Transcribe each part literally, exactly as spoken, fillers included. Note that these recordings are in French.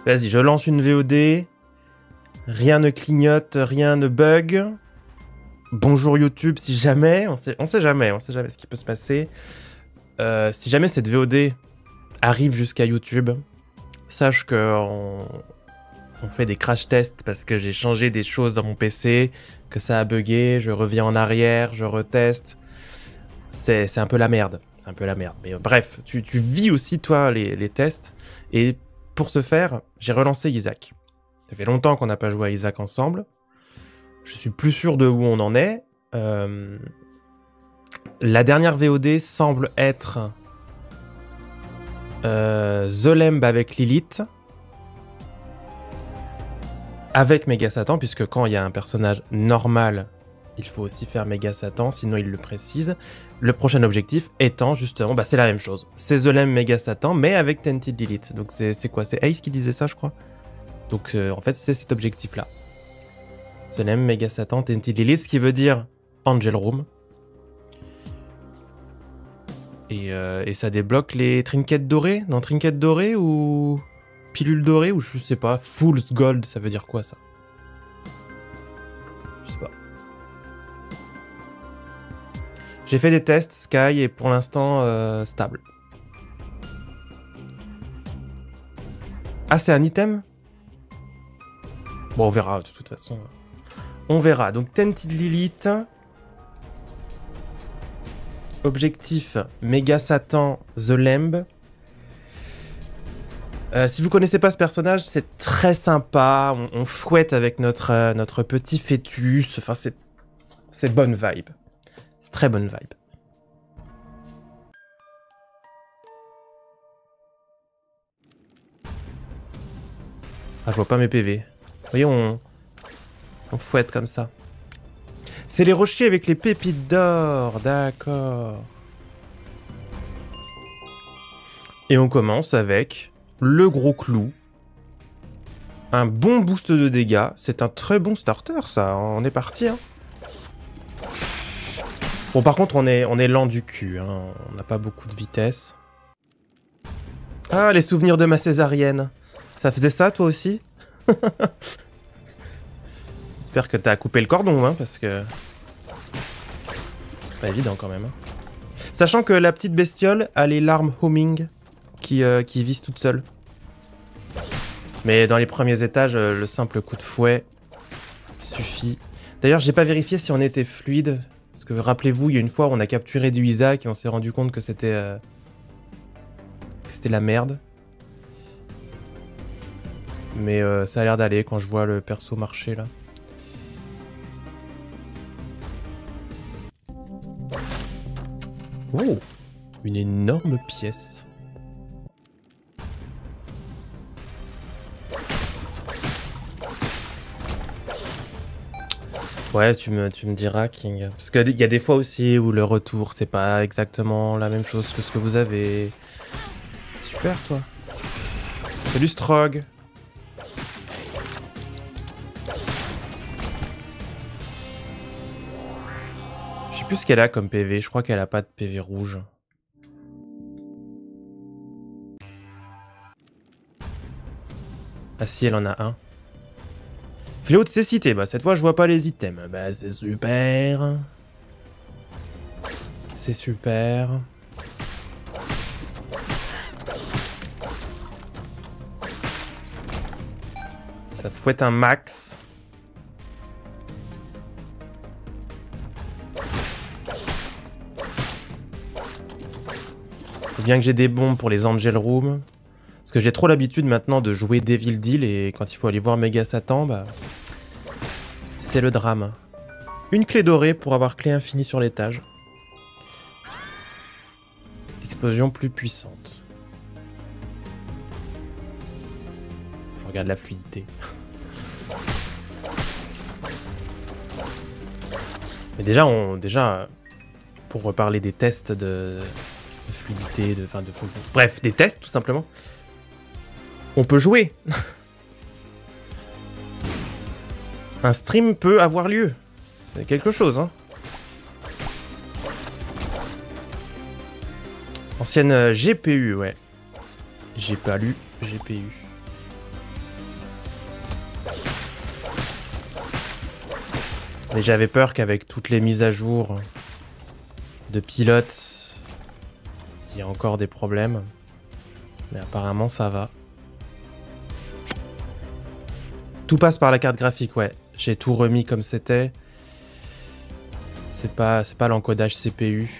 Vas-y, je lance une V O D. Rien ne clignote, rien ne bug. Bonjour YouTube, si jamais, on sait, on sait jamais, on sait jamais ce qui peut se passer. Euh, si jamais cette V O D arrive jusqu'à YouTube, sache que on, on fait des crash tests parce que j'ai changé des choses dans mon P C, que ça a bugué, je reviens en arrière, je reteste. C'est un peu la merde, c'est un peu la merde. Mais euh, bref, tu, tu vis aussi toi les, les tests. Et pour ce faire, j'ai relancé Isaac. Ça fait longtemps qu'on n'a pas joué à Isaac ensemble. Je suis plus sûr de où on en est. Euh... La dernière V O D semble être euh, The Lamb avec Lilith. Avec Méga Satan, puisque quand il y a un personnage normal, il faut aussi faire Méga Satan, sinon il le précise. Le prochain objectif étant justement, bah c'est la même chose. C'est The Lamb Méga Satan, mais avec Tainted Lilith. Donc c'est quoi? C'est Ace qui disait ça, je crois. Donc euh, en fait, c'est cet objectif-là. The Lamb Méga Satan, Tainted Lilith, ce qui veut dire Angel Room. Et, euh, et ça débloque les trinkets dorés? Non, trinkets dorés ou pilule dorée, ou je sais pas. Fool's Gold, ça veut dire quoi ça? Je sais pas. J'ai fait des tests, Sky, et pour l'instant, euh, stable. Ah, c'est un item? Bon, on verra, de toute façon. On verra. Donc, Tainted Lilith. Objectif, Méga Satan, The Lamb. Euh, si vous connaissez pas ce personnage, c'est très sympa. On, on fouette avec notre, euh, notre petit fœtus. Enfin, c'est c'est bonne vibe. C'est très bonne vibe. Ah, je vois pas mes P V. Vous voyez, on, on fouette comme ça. C'est les rochers avec les pépites d'or. D'accord. Et on commence avec le gros clou. Un bon boost de dégâts. C'est un très bon starter, ça. On est parti, hein. Bon, par contre, on est, on est lent du cul, hein. On n'a pas beaucoup de vitesse. Ah, les souvenirs de ma césarienne. Ça faisait ça, toi aussi? J'espère que t'as coupé le cordon, hein, parce que... Pas évident, quand même. Hein. Sachant que la petite bestiole a les larmes homing qui, euh, qui visent toutes seules. Mais dans les premiers étages, euh, le simple coup de fouet suffit. D'ailleurs, j'ai pas vérifié si on était fluide. Parce que rappelez-vous, il y a une fois, on a capturé du Isaac et on s'est rendu compte que c'était... Euh, que c'était la merde. Mais euh, ça a l'air d'aller quand je vois le perso marcher, là. Oh! Une énorme pièce. Ouais, tu me, tu me diras, King. Parce qu'il y a des fois aussi où le retour, c'est pas exactement la même chose que ce que vous avez. Super, toi. Salut, Strog. Je sais plus ce qu'elle a comme P V. Je crois qu'elle a pas de P V rouge. Ah si, elle en a un. Fléau de cécité, bah cette fois je vois pas les items. Bah c'est super. C'est super. Ça fouette un max. Faut bien que j'ai des bombes pour les Angel Room. Parce que j'ai trop l'habitude maintenant de jouer Devil Deal et quand il faut aller voir Méga Satan, bah... c'est le drame. Une clé dorée pour avoir clé infinie sur l'étage. Explosion plus puissante. Je regarde la fluidité. Mais déjà, on, déjà, pour reparler des tests de, de fluidité, de, enfin de, bref, des tests tout simplement. On peut jouer. Un stream peut avoir lieu. C'est quelque chose, hein. Ancienne G P U, ouais. J'ai pas lu G P U. Mais j'avais peur qu'avec toutes les mises à jour de pilotes, il y a encore des problèmes. Mais apparemment ça va. Tout passe par la carte graphique, ouais. J'ai tout remis comme c'était. C'est pas, c'est pas l'encodage C P U.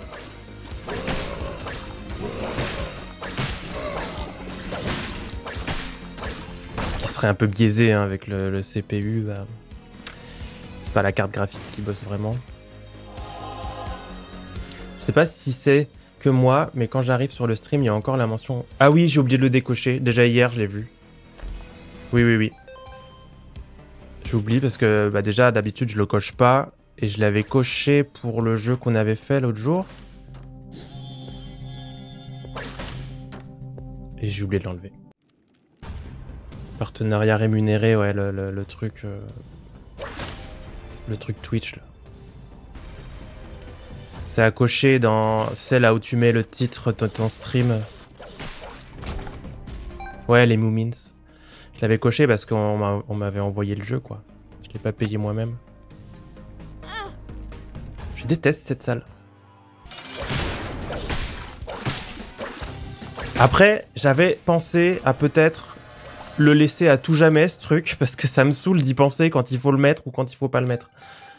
Ce qui serait un peu biaisé hein, avec le, le C P U. Bah, c'est pas la carte graphique qui bosse vraiment. Je sais pas si c'est que moi, mais quand j'arrive sur le stream, il y a encore la mention... Ah oui, j'ai oublié de le décocher. Déjà hier, je l'ai vu. Oui, oui, oui. J'oublie parce que bah, déjà, d'habitude, je le coche pas. Et je l'avais coché pour le jeu qu'on avait fait l'autre jour. Et j'ai oublié de l'enlever. Partenariat rémunéré, ouais, le, le, le truc... Euh... Le truc Twitch, là. C'est à cocher dans... C'est là où tu mets le titre de ton stream. Ouais, les Moomins. Je l'avais coché parce qu'on m'avait envoyé le jeu, quoi. Je l'ai pas payé moi-même. Je déteste cette salle. Après, j'avais pensé à peut-être le laisser à tout jamais, ce truc, parce que ça me saoule d'y penser quand il faut le mettre ou quand il faut pas le mettre.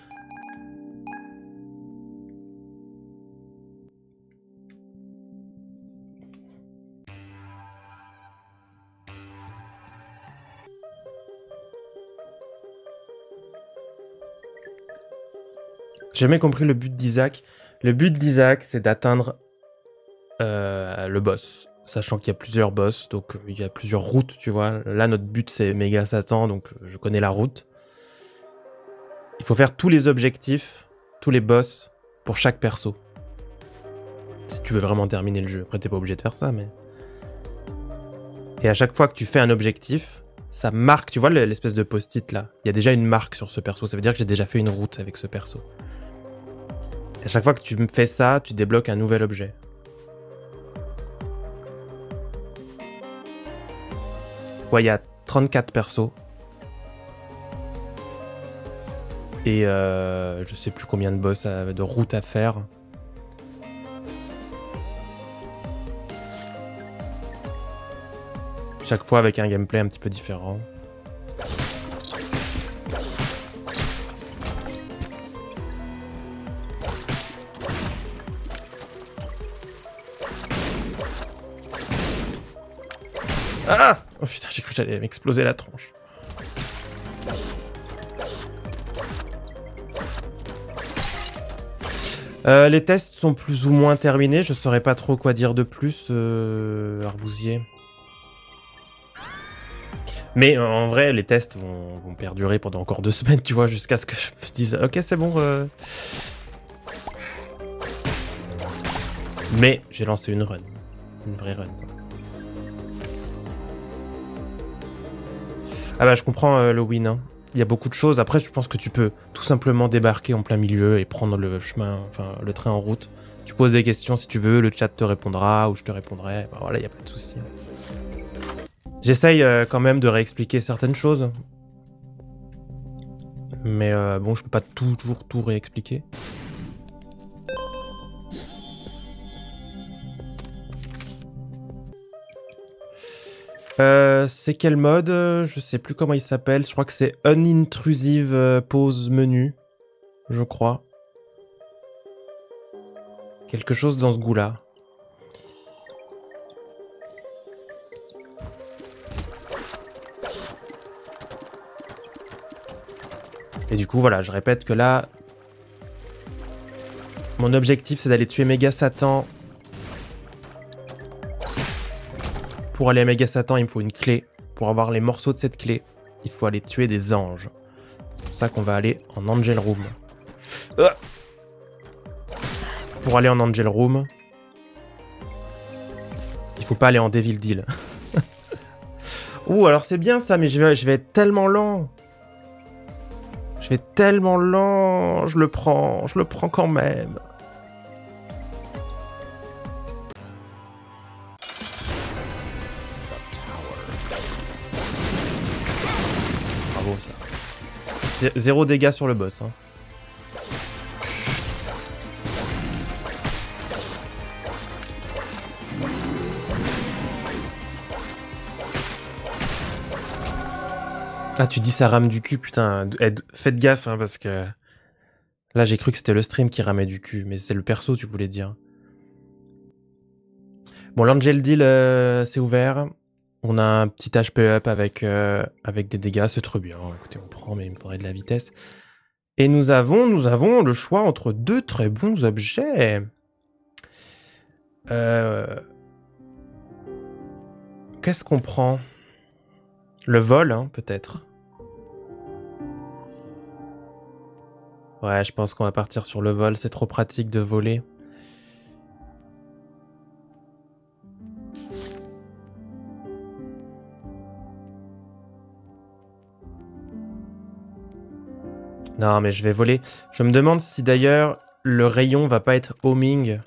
J'ai jamais compris le but d'Isaac. Le but d'Isaac, c'est d'atteindre euh, le boss. Sachant qu'il y a plusieurs boss, donc euh, il y a plusieurs routes, tu vois. Là, notre but, c'est Méga Satan, donc euh, je connais la route. Il faut faire tous les objectifs, tous les boss, pour chaque perso. Si tu veux vraiment terminer le jeu. Après, t'es pas obligé de faire ça, mais... Et à chaque fois que tu fais un objectif, ça marque, tu vois l'espèce de post-it là. Il y a déjà une marque sur ce perso, ça veut dire que j'ai déjà fait une route avec ce perso. Et à chaque fois que tu me fais ça, tu débloques un nouvel objet. Ouais, il y a trente-quatre persos. Et euh, je sais plus combien de boss, à, de routes à faire. Chaque fois avec un gameplay un petit peu différent. Ah! Oh putain, j'ai cru que j'allais m'exploser la tronche. Euh, les tests sont plus ou moins terminés. Je saurais pas trop quoi dire de plus, euh, Arbousier. Mais euh, en vrai, les tests vont, vont perdurer pendant encore deux semaines, tu vois, jusqu'à ce que je me dise ok, c'est bon. Euh... Mais j'ai lancé une run. Une vraie run, quoi. Ah bah je comprends euh, le win, hein. Il y a beaucoup de choses. Après, je pense que tu peux tout simplement débarquer en plein milieu et prendre le chemin, enfin le train en route. Tu poses des questions si tu veux, le chat te répondra ou je te répondrai. Bah voilà, il n'y a pas de souci. J'essaye euh, quand même de réexpliquer certaines choses. Mais euh, bon, je peux pas toujours tout réexpliquer. Euh, c'est quel mode? Je sais plus comment il s'appelle. Je crois que c'est Unintrusive Pause Menu. Je crois. Quelque chose dans ce goût-là. Et du coup, voilà, je répète que là... Mon objectif, c'est d'aller tuer Méga Satan. Pour aller à Méga Satan, il me faut une clé. Pour avoir les morceaux de cette clé, il faut aller tuer des anges. C'est pour ça qu'on va aller en Angel Room. Ah, pour aller en Angel Room, il faut pas aller en Devil Deal. Ouh, alors c'est bien ça, mais je vais, je vais être tellement lent. Je vais être tellement lent. Je le prends, je le prends quand même. beau ça. Z zéro dégâts sur le boss. Hein. Ah, tu dis ça rame du cul, putain. Faites gaffe, hein, parce que... Là, j'ai cru que c'était le stream qui ramait du cul, mais c'est le perso, tu voulais dire. Bon, l'Angel Deal, euh, c'est ouvert. On a un petit H P up avec, euh, avec des dégâts, c'est trop bien. Écoutez, on prend, mais il me faudrait de la vitesse. Et nous avons, nous avons le choix entre deux très bons objets. Euh... Qu'est-ce qu'on prend? Le vol, hein, peut-être. Ouais, je pense qu'on va partir sur le vol. C'est trop pratique de voler. Non, mais je vais voler. Je me demande si d'ailleurs le rayon va pas être homing.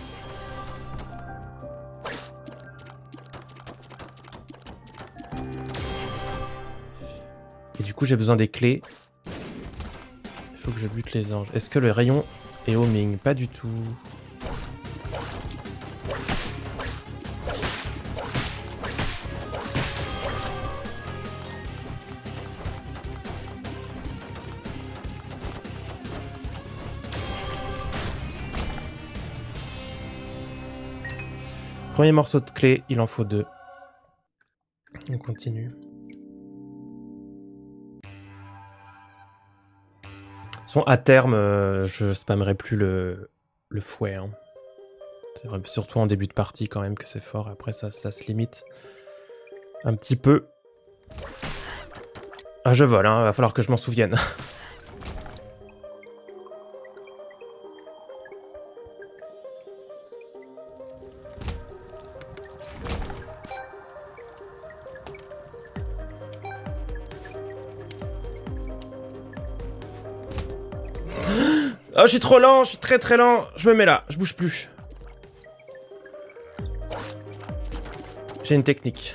Et du coup, j'ai besoin des clés. Il faut que je bute les anges. Est-ce que le rayon est homing? Pas du tout. Premier morceau de clé, il en faut deux. On continue. Son à terme, euh, je spammerai plus le, le fouet. Hein. C'est vrai, surtout en début de partie quand même que c'est fort. Après ça, ça se limite un petit peu. Ah, je vole, hein, va falloir que je m'en souvienne. Oh, je suis trop lent, je suis très très lent. Je me mets là, je bouge plus. J'ai une technique.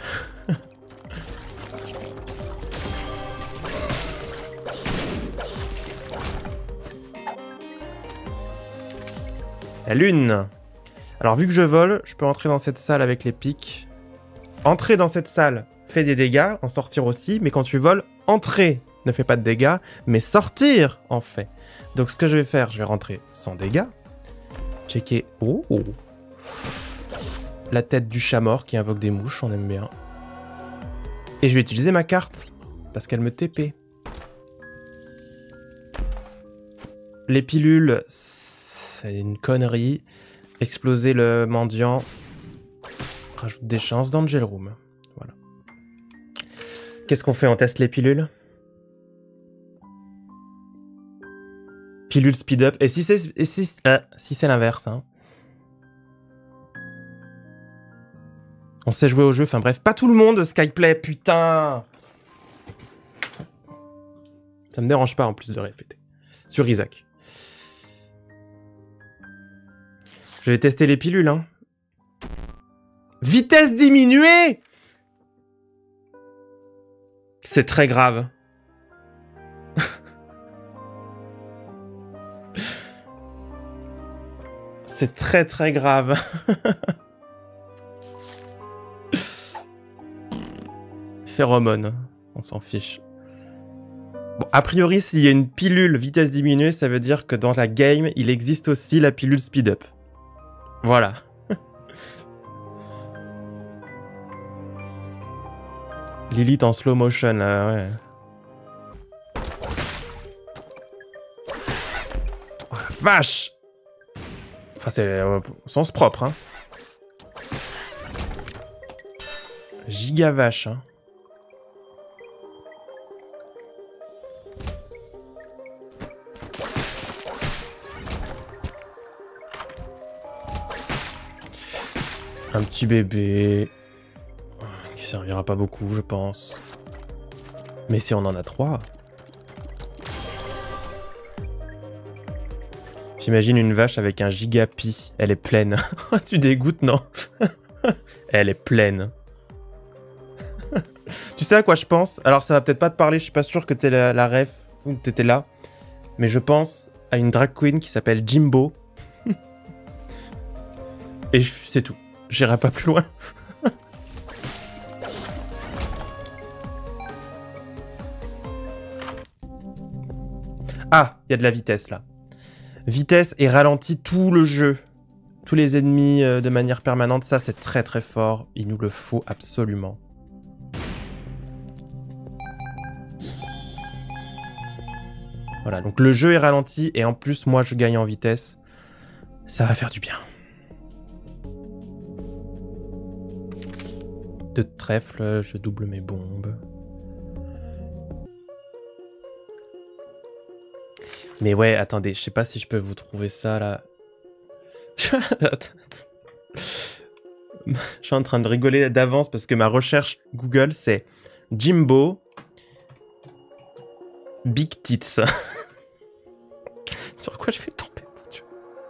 La lune. Alors, vu que je vole, je peux entrer dans cette salle avec les pics. Entrer dans cette salle fait des dégâts, en sortir aussi. Mais quand tu voles, entrer ne fait pas de dégâts, mais sortir en fait. Donc ce que je vais faire, je vais rentrer sans dégâts. Checker. Oh, oh. La tête du chat mort qui invoque des mouches, on aime bien. Et je vais utiliser ma carte, parce qu'elle me T P. Les pilules, c'est une connerie. Exploser le mendiant. Rajoute des chances d'Angel Room. Voilà. Qu'est-ce qu'on fait? On teste les pilules? Pilule speed up. Et si c'est si, euh, si c'est l'inverse, hein. On sait jouer au jeu. Enfin bref, pas tout le monde Skyplay, putain. Ça me dérange pas en plus de répéter. Sur Isaac. Je vais tester les pilules, hein. Vitesse diminuée. C'est très grave. C'est très très grave. Phéromone, on s'en fiche. Bon, a priori, s'il y a une pilule vitesse diminuée, ça veut dire que dans la game, il existe aussi la pilule speed up. Voilà. Lilith en slow motion, là, ouais. Oh, la vache! Enfin, c'est euh, au sens propre, hein. Giga vache, hein. Un petit bébé. Qui servira pas beaucoup, je pense. Mais si on en a trois. J'imagine une vache avec un gigapi. Elle est pleine. Tu dégoûtes, non? Elle est pleine. Tu Tu sais à quoi je pense? Alors ça va peut-être pas te parler, je suis pas sûr que t'es la, la ref ou que t'étais là. Mais je pense à une drag queen qui s'appelle Jimbo. Et c'est tout. J'irai pas plus loin. Ah, il y a de la vitesse là. Vitesse et ralentit tout le jeu. Tous les ennemis euh, de manière permanente. Ça, c'est très très fort. Il nous le faut absolument. Voilà, donc le jeu est ralenti et en plus, moi, je gagne en vitesse. Ça va faire du bien. De trèfle, je double mes bombes. Mais ouais, attendez, je sais pas si je peux vous trouver ça, là. Je suis en train de rigoler d'avance parce que ma recherche Google, c'est Jimbo Big Tits. Sur quoi je vais tomber, mon Dieu.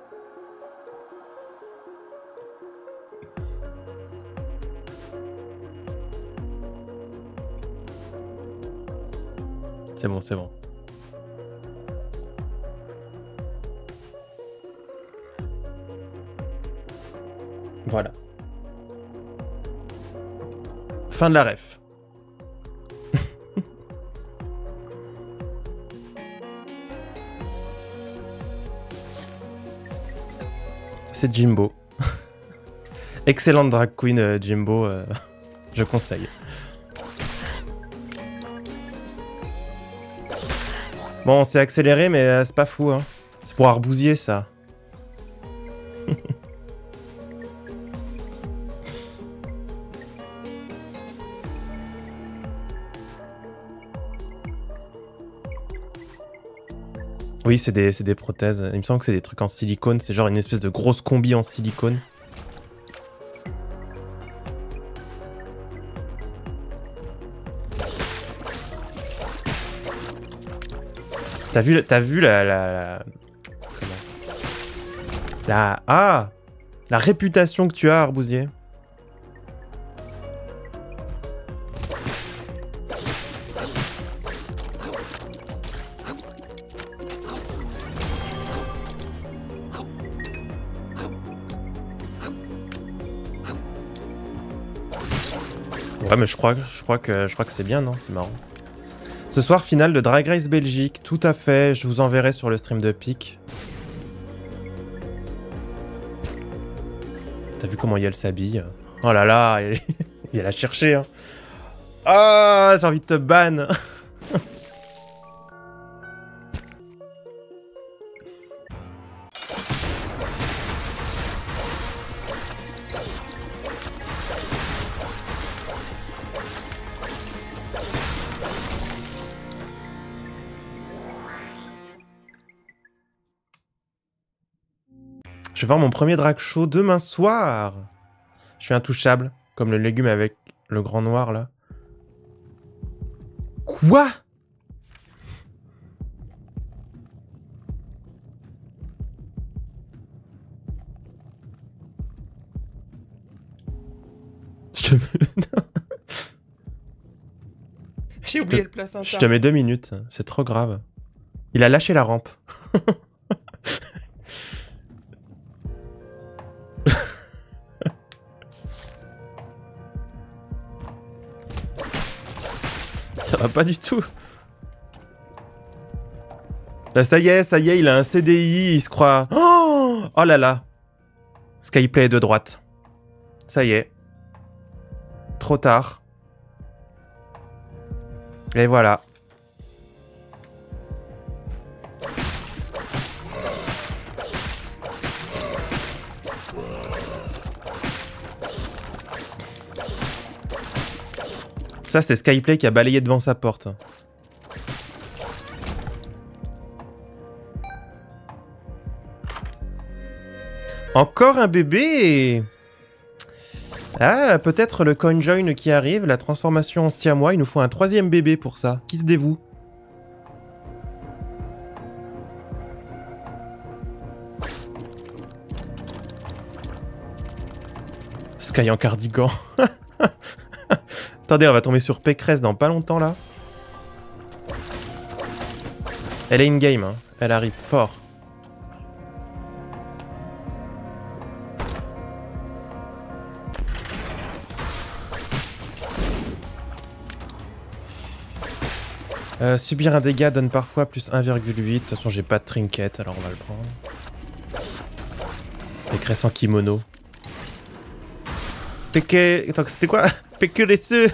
C'est bon, c'est bon. Voilà. Fin de la ref. C'est Jimbo. Excellente drag queen, euh, Jimbo. Euh, je conseille. Bon, on s'est accéléré, mais euh, c'est pas fou, hein. C'est pour arbousier, ça. Oui, c'est des, des prothèses. Il me semble que c'est des trucs en silicone. C'est genre une espèce de grosse combi en silicone. T'as vu, t'as vu la, la, la... Comment la... Ah La réputation que tu as, Arbousier. Ouais, mais je crois, je crois que, je crois que c'est bien, non? C'est marrant. Ce soir, finale de Drag Race Belgique. Tout à fait, je vous enverrai sur le stream de Pic. T'as vu comment Yael s'habille? Oh là là, il l'a cherché. Hein. Ah, j'ai envie de te ban. Je vais voir mon premier drag show demain soir. Je suis intouchable, comme le légume avec le grand noir, là. Quoi? Je te mets... J'ai oublié te... le placenta. Je te mets deux minutes, c'est trop grave. Il a lâché la rampe. Ça va pas du tout. Là, ça y est, ça y est, il a un C D I, il se croit... Oh, oh là là. Skyplay de droite. Ça y est. Trop tard. Et voilà. Ça, c'est Skyplay qui a balayé devant sa porte. Encore un bébé! Ah, peut-être le CoinJoin qui arrive, la transformation en siamois. Il nous faut un troisième bébé pour ça. Qui se dévoue? Sky en cardigan. Attendez, on va tomber sur Pécresse dans pas longtemps là. Elle est in-game, hein. Elle arrive fort. Euh, subir un dégât donne parfois plus un virgule huit. De toute façon, j'ai pas de trinket, alors on va le prendre. Pécresse en kimono. Péké... Attends, c'était quoi? Pécuresseux.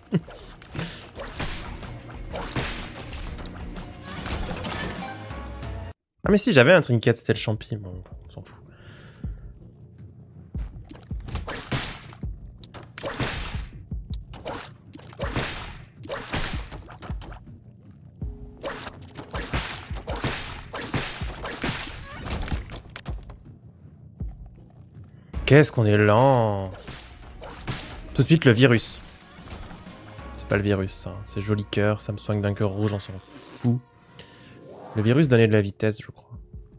Ah mais si, j'avais un trinket, c'était le champi. Bon, on s'en fout. Qu'est-ce qu'on est lent. Tout de suite le virus. C'est pas le virus, hein. C'est joli cœur, ça me soigne d'un cœur rouge, on s'en fout. Le virus donnait de la vitesse, je crois.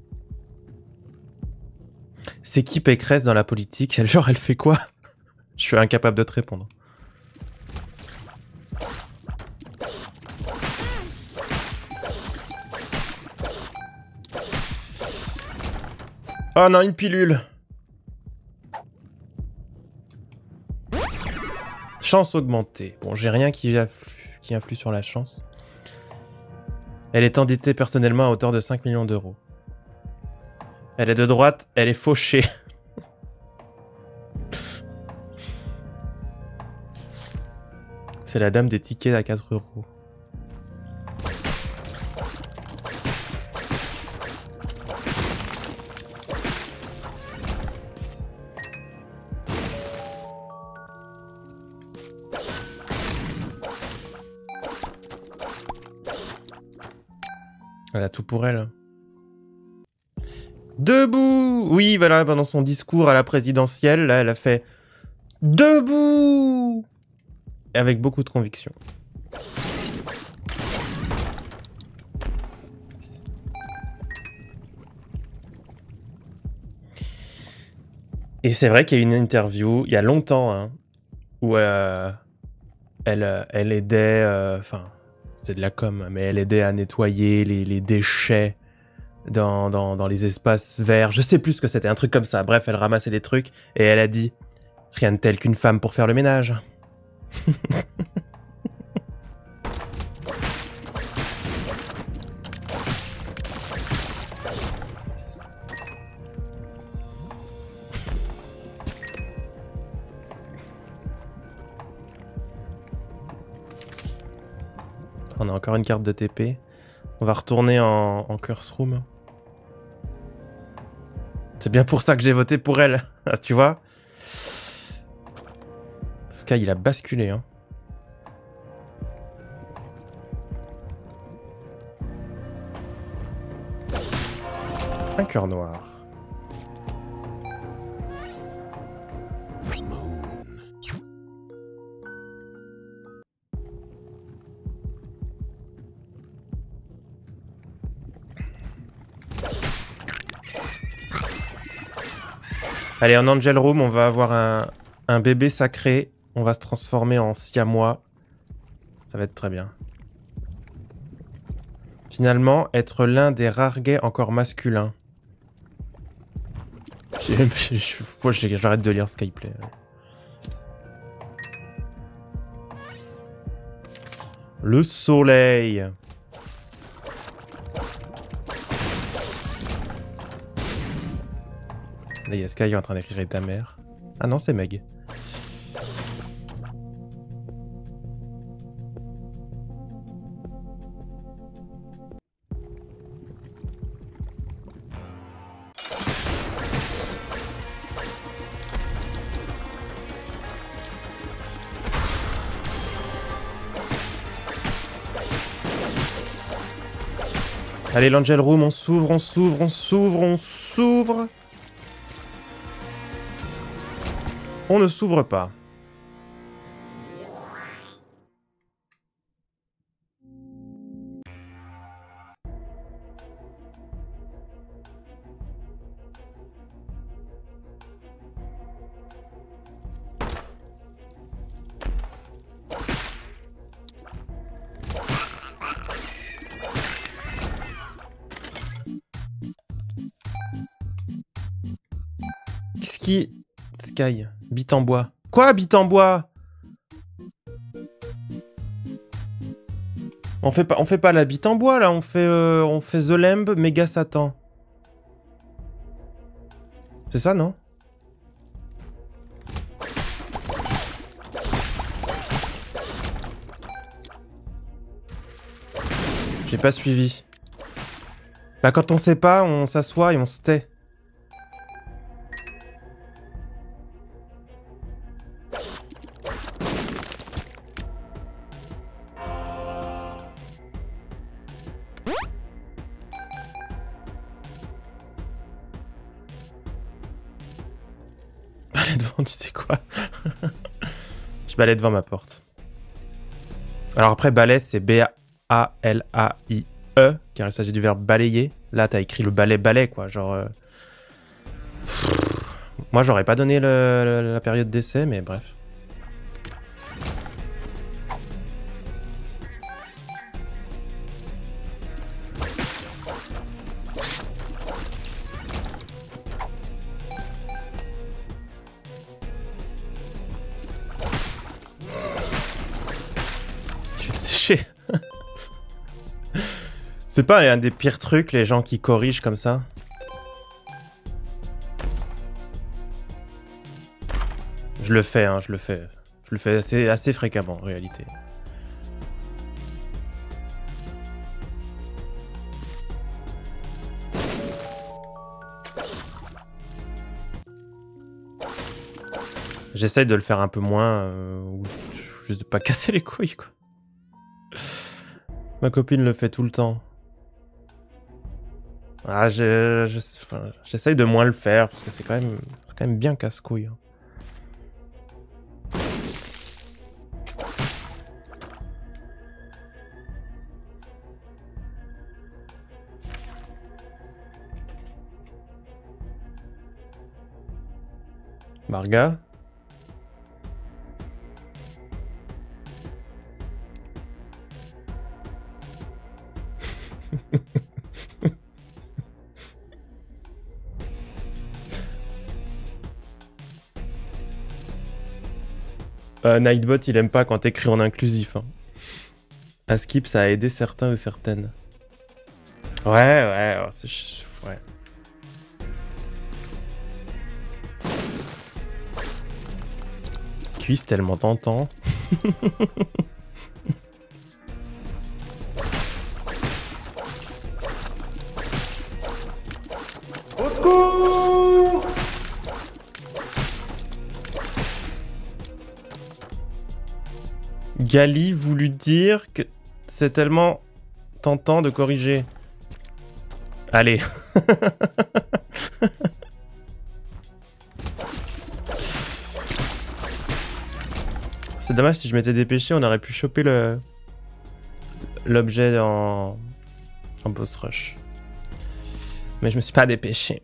C'est qui Pécresse dans la politique? Genre, elle fait quoi? Je suis incapable de te répondre. Oh non, une pilule. Chance augmentée. Bon, j'ai rien qui influe, qui influe sur la chance. Elle est endettée personnellement à hauteur de cinq millions d'euros. Elle est de droite, elle est fauchée. C'est la dame des tickets à quatre euros. Elle a tout pour elle. Debout! Oui, voilà, pendant son discours à la présidentielle, là, elle a fait debout! Et avec beaucoup de conviction. Et c'est vrai qu'il y a une interview, il y a longtemps, hein, où euh, elle, elle aidait, enfin, euh, c'est de la com, mais elle aidait à nettoyer les, les déchets dans, dans, dans les espaces verts. Je sais plus ce que c'était, un truc comme ça. Bref, elle ramassait des trucs et elle a dit « Rien de tel qu'une femme pour faire le ménage. » On a encore une carte de T P. On va retourner en, en curse room. C'est bien pour ça que j'ai voté pour elle. Tu vois? Sky, il a basculé. Hein. Un cœur noir. Allez, en Angel Room, on va avoir un, un bébé sacré. On va se transformer en siamois. Ça va être très bien. Finalement, être l'un des rares gays encore masculins. Moi, j'arrête de lire Skyplay. Le soleil. Là, il y a Sky qui est en train d'écrire ta mère. Ah non, c'est Meg. Allez, l'Angel Room, on s'ouvre, on s'ouvre, on s'ouvre, on s'ouvre. On ne s'ouvre pas. Ski... Sky. Bite en bois. Quoi, bite en bois? On fait pas, on fait pas la bite en bois, là. On fait, euh, on fait The Lamb, Méga Satan. C'est ça, non? J'ai pas suivi. Bah quand on sait pas, on s'assoit et on se tait. Balai devant, tu sais quoi? Je balai devant ma porte. Alors après, balai, c'est B A L A I E, car il s'agit du verbe balayer. Là, t'as écrit le balai balai, quoi. Genre. Euh... Moi, j'aurais pas donné le, le, la période d'essai, mais bref. Je vais te sécher. C'est pas un des pires trucs, les gens qui corrigent comme ça? Je le fais, hein, je le fais. Je le fais assez, assez fréquemment, en réalité. J'essaye de le faire un peu moins, euh, ou juste de pas casser les couilles, quoi. Ma copine le fait tout le temps. Ah, je, je, enfin, j'essaye de moins le faire, parce que c'est quand même, c'est quand même bien casse-couille. Hein. Marga? euh, Nightbot, il aime pas quand t'écris en inclusif. Hein. À Skip, ça a aidé certains ou certaines. Ouais, ouais, oh, c'est... Ouais. Cuisse tellement tentant. Au secours! Gali voulut dire que c'est tellement tentant de corriger. Allez. C'est dommage, si je m'étais dépêché, on aurait pu choper le l'objet en... en boss rush. Mais je me suis pas dépêché.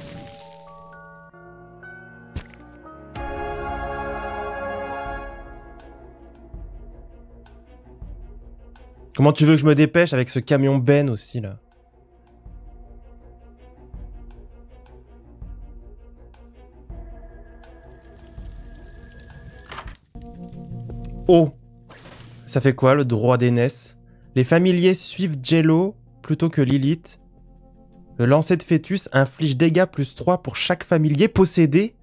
Comment tu veux que je me dépêche avec ce camion Ben aussi, là? Oh! Ça fait quoi, le droit d'aînesse? Les familiers suivent Jello plutôt que Lilith. Le lancer de fœtus inflige dégâts plus trois pour chaque familier possédé.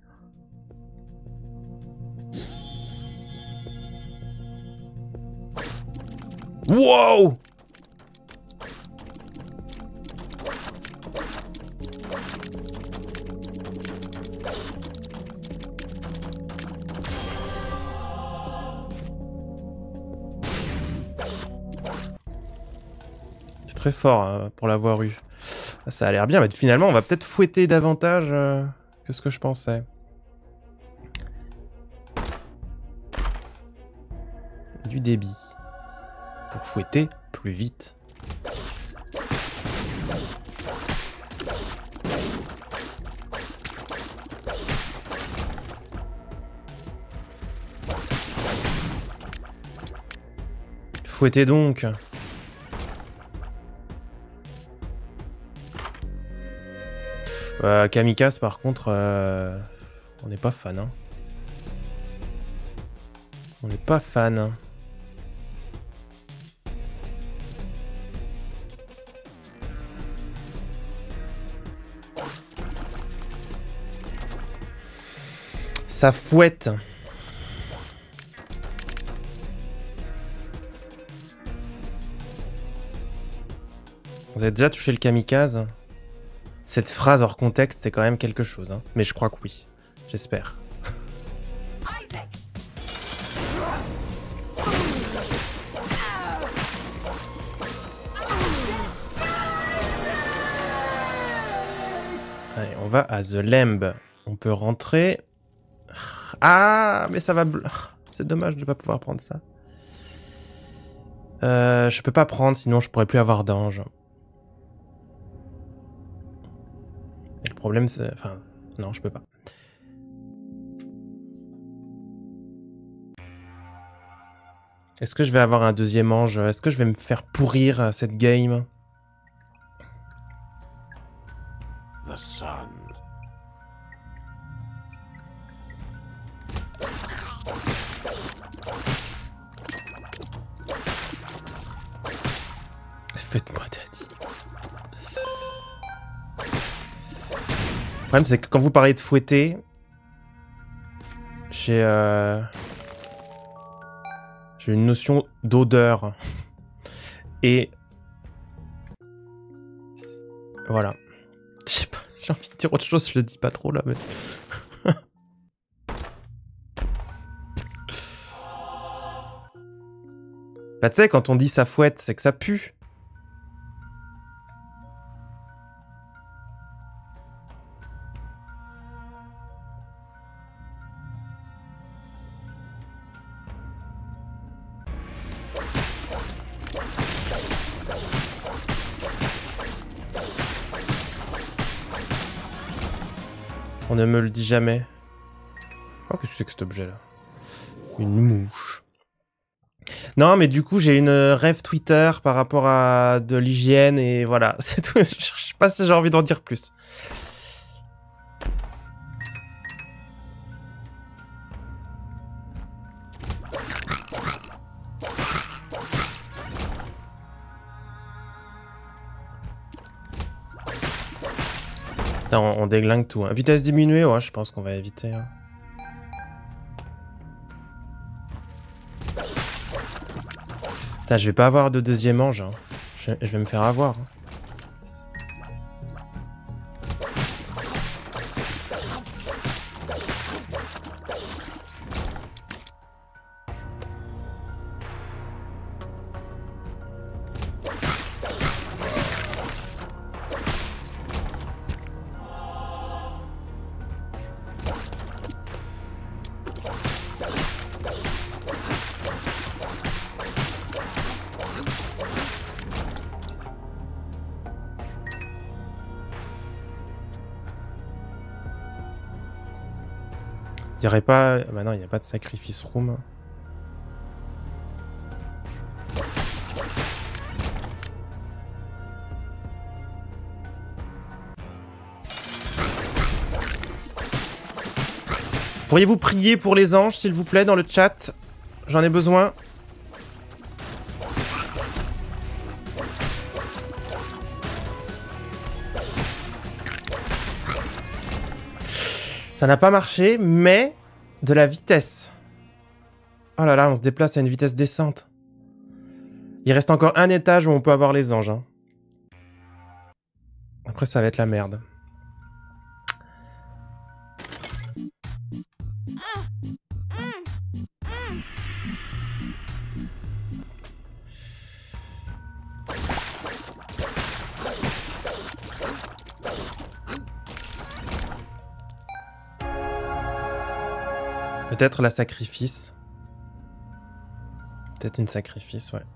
Wow! C'est très fort hein, pour l'avoir eu. Ça a l'air bien, mais finalement on va peut-être fouetter davantage euh, que ce que je pensais. Du débit. Pour fouetter plus vite. Fouettez donc. Euh, Kamikaze par contre, euh... On n'est pas fan, hein. On n'est pas fan. Hein. Ça fouette. Vous avez déjà touché le kamikaze? Cette phrase hors contexte, c'est quand même quelque chose. Hein. Mais je crois que oui. J'espère. Allez, on va à The Lamb. On peut rentrer. Ah, mais ça va... C'est dommage de ne pas pouvoir prendre ça. Euh, je peux pas prendre, sinon je pourrais plus avoir d'ange. Le problème, c'est... Enfin, non, je peux pas. Est-ce que je vais avoir un deuxième ange? Est-ce que je vais me faire pourrir cette game? The sun. Faites-moi daddy. Le problème, c'est que quand vous parlez de fouetter, j'ai euh... j'ai une notion d'odeur. Et voilà. Je sais pas, j'ai envie de dire autre chose, je le dis pas trop là, mais... Bah tu sais, quand on dit ça fouette, c'est que ça pue. On ne me le dit jamais. Oh, qu'est-ce que c'est que cet objet là? Une mouche. Non, mais du coup, j'ai une rêve Twitter par rapport à de l'hygiène et voilà, c'est tout. Je sais pas si j'ai envie d'en dire plus. Putain, on, on déglingue tout. Hein. Vitesse diminuée, ouais, je pense qu'on va éviter. Hein. Putain, je vais pas avoir de deuxième ange. Hein. Je, je vais me faire avoir. Hein. Je dirais pas... Bah non, il n'y a pas de sacrifice room. Pourriez-vous prier pour les anges, s'il vous plaît, dans le chat? J'en ai besoin. Ça n'a pas marché, mais de la vitesse. Oh là là, on se déplace à une vitesse décente. Il reste encore un étage où on peut avoir les anges. Hein. Après, ça va être la merde. Peut-être la sacrifice. Peut-être une sacrifice, ouais.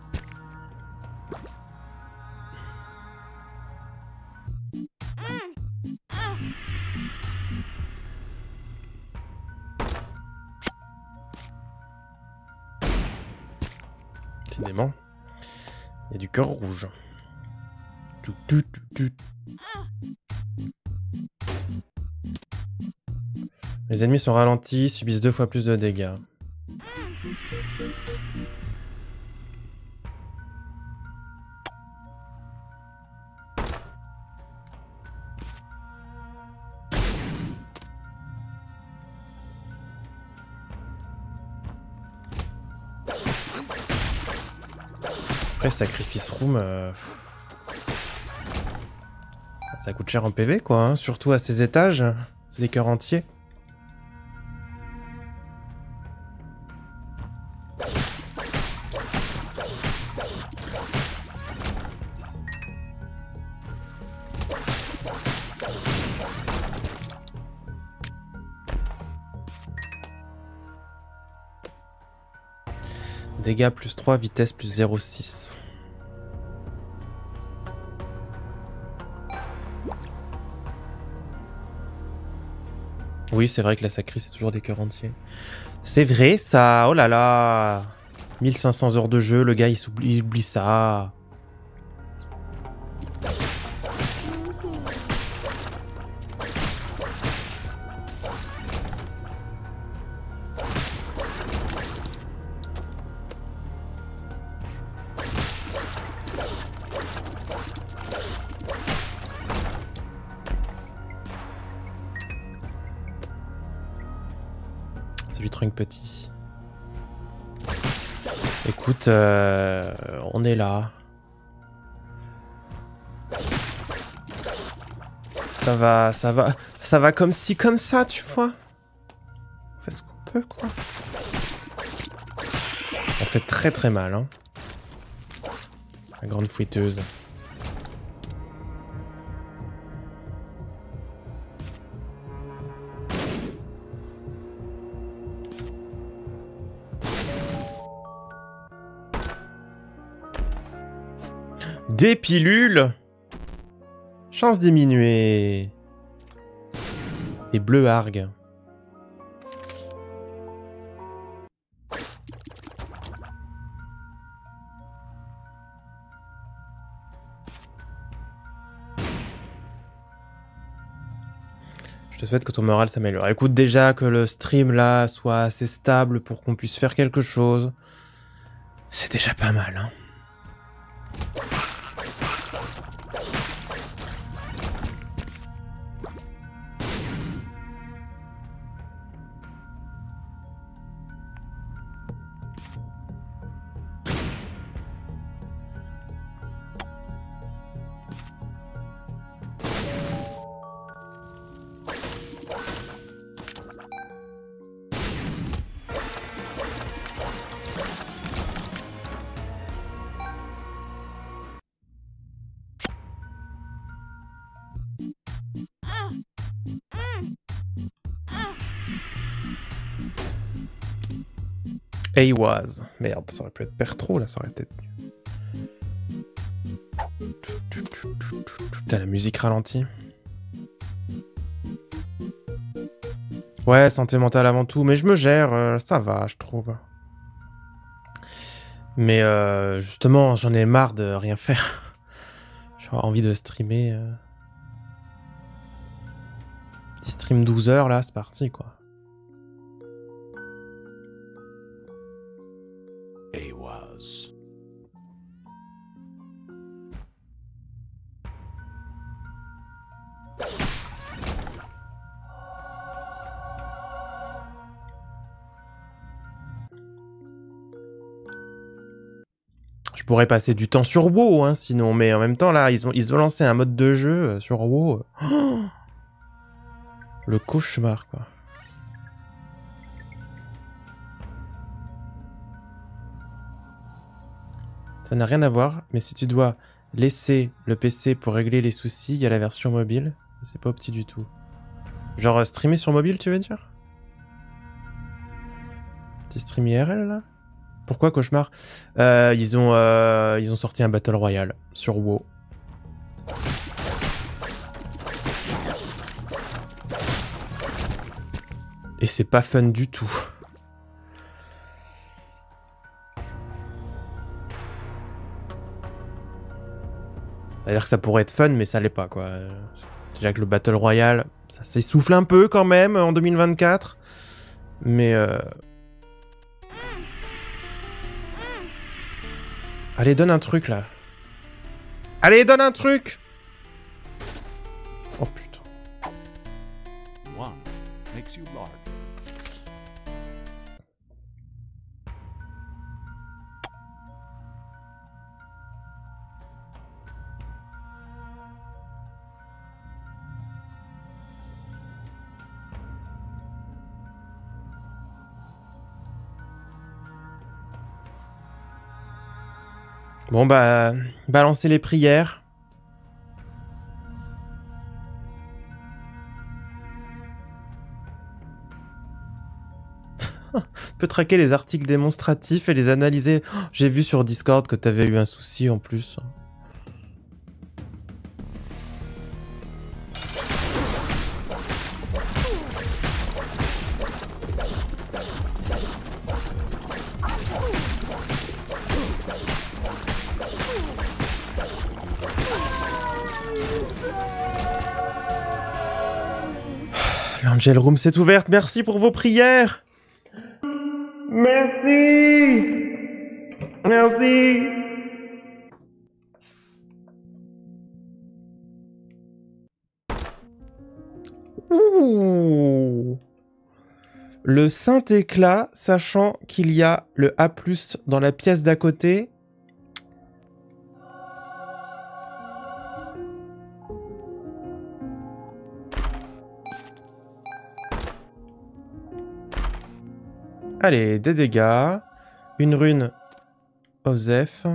Décidément, il y a du cœur rouge. Tout, tout, tout, tout. Les ennemis sont ralentis, subissent deux fois plus de dégâts. Après, Sacrifice Room, euh... ça coûte cher en P V, quoi, hein, surtout à ces étages. C'est des cœurs entiers. Dégâts plus trois, vitesse plus zéro virgule six. Oui, c'est vrai que la sacrée, c'est toujours des cœurs entiers. C'est vrai, ça. Oh là là. mille cinq cents heures de jeu, le gars, il s'oublie, il oublie ça. Salut Trunk Petit. Écoute, euh, on est là. Ça va, ça va, ça va comme ci, comme ça, tu vois. On fait ce qu'on peut, quoi. On fait très très mal, hein. La grande fouetteuse. Des pilules. Chance diminuée. Et bleu argue. Je te souhaite que ton moral s'améliore. Écoute, déjà que le stream là soit assez stable pour qu'on puisse faire quelque chose. C'est déjà pas mal, hein. Aywas. Merde, ça aurait pu être père trop là, ça aurait peut-être. Putain, la musique ralentie. Ouais, santé mentale avant tout, mais je me gère, euh, ça va, je trouve. Mais euh, justement, j'en ai marre de rien faire. J'ai envie de streamer. Euh... Petit stream douze heures là, c'est parti quoi. Aywas. Je pourrais passer du temps sur WoW, hein, sinon, mais en même temps là, ils ont ils ont lancé un mode de jeu sur WoW. Oh, le cauchemar quoi. Ça n'a rien à voir, mais si tu dois laisser le P C pour régler les soucis, il y a la version mobile. C'est pas opti du tout. Genre euh, streamer sur mobile, tu veux dire? Petit stream I R L là? Pourquoi cauchemar? euh, ils, ont, euh, ils ont sorti un Battle Royale sur WoW. Et c'est pas fun du tout. C'est-à-dire que ça pourrait être fun, mais ça l'est pas, quoi. Déjà que le Battle Royale, ça s'essouffle un peu quand même en deux mille vingt-quatre. Mais... Euh... Allez, donne un truc là. Allez, donne un truc. Oh putain. One makes you large. Bon bah, balancez les prières. Tu peux traquer les articles démonstratifs et les analyser. Oh, j'ai vu sur Discord que t'avais eu un souci en plus. L'Angel Room s'est ouverte, merci pour vos prières. Merci. Merci. Ouh. Le saint éclat, sachant qu'il y a le A plus dans la pièce d'à côté. Allez, des dégâts. Une rune Osef.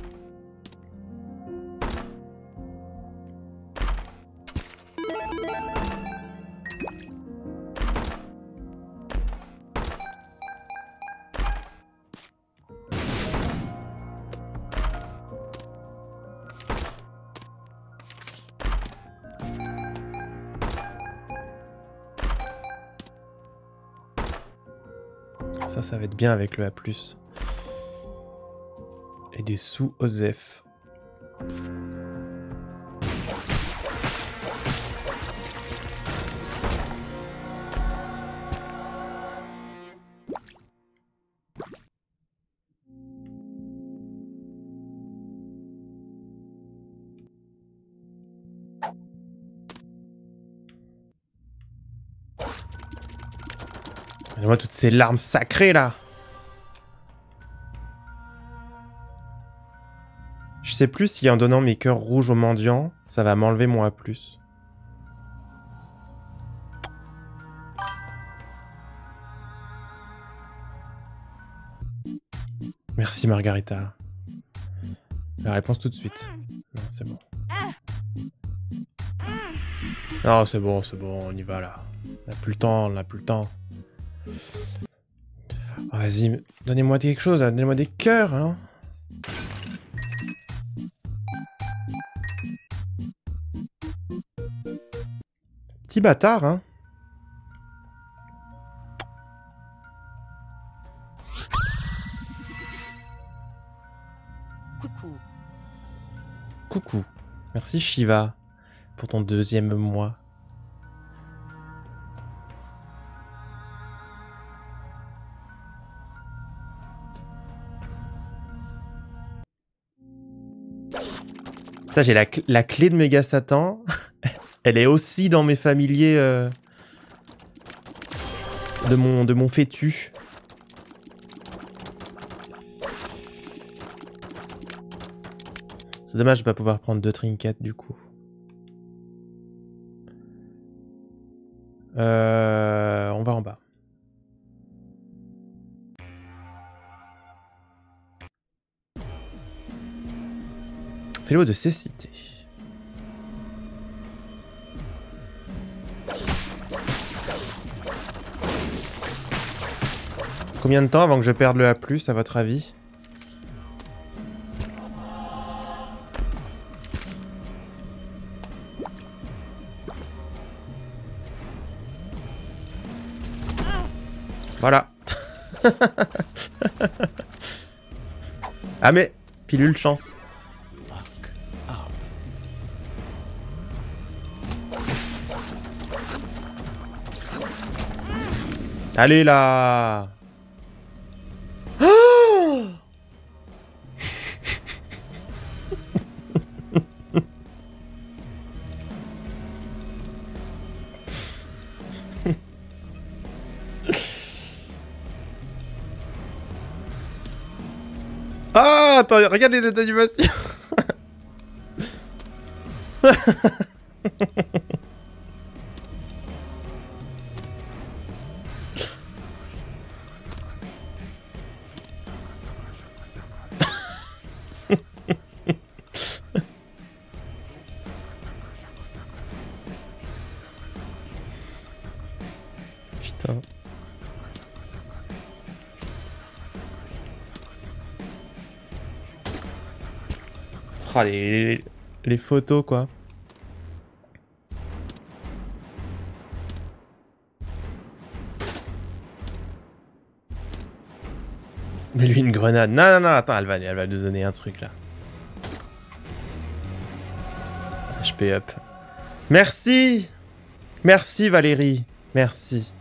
Ça, ça va être bien avec le A plus. Et des sous Osef. Moi toutes ces larmes sacrées là. Je sais plus si en donnant mes cœurs rouges aux mendiants, ça va m'enlever mon A plus. Merci Margarita. La réponse tout de suite. Non, c'est bon. Non, c'est bon, c'est bon, on y va là. On n'a plus le temps, on n'a plus le temps. Oh, vas-y, donnez-moi quelque chose, donnez-moi des cœurs, hein. Petit bâtard, hein. Coucou. Coucou. Merci Shiva pour ton deuxième mois. Ça, j'ai la, cl la clé de Méga Satan. Elle est aussi dans mes familiers euh, de mon de mon fétu. C'est dommage de pas pouvoir prendre deux trinkets du coup. Euh, on va en bas. Félo de cécité. Combien de temps avant que je perde le A plus, à votre avis? Voilà. Ah mais, pilule chance. Allez là. Oh ah, attends, regarde les animations. Putain. Oh, les, les photos quoi. Mais lui une grenade. Non non non, attends, elle va, elle va nous donner un truc là. H P up. Merci. Merci Valérie. Merci.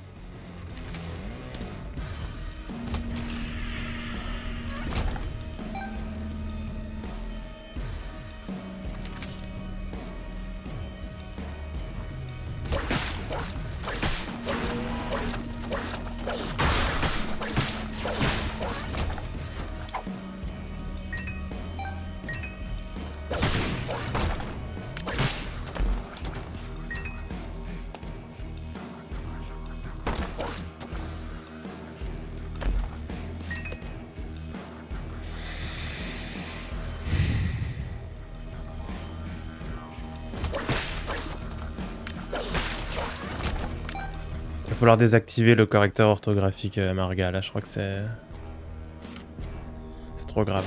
Il va falloir désactiver le correcteur orthographique euh, Marga, là je crois que c'est... C'est trop grave.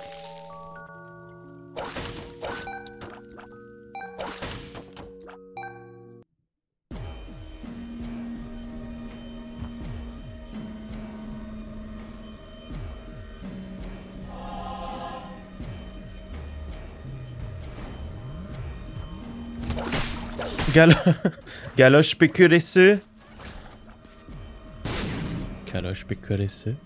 Galo... Galoche P Q L S E. Galoche P Q L S E.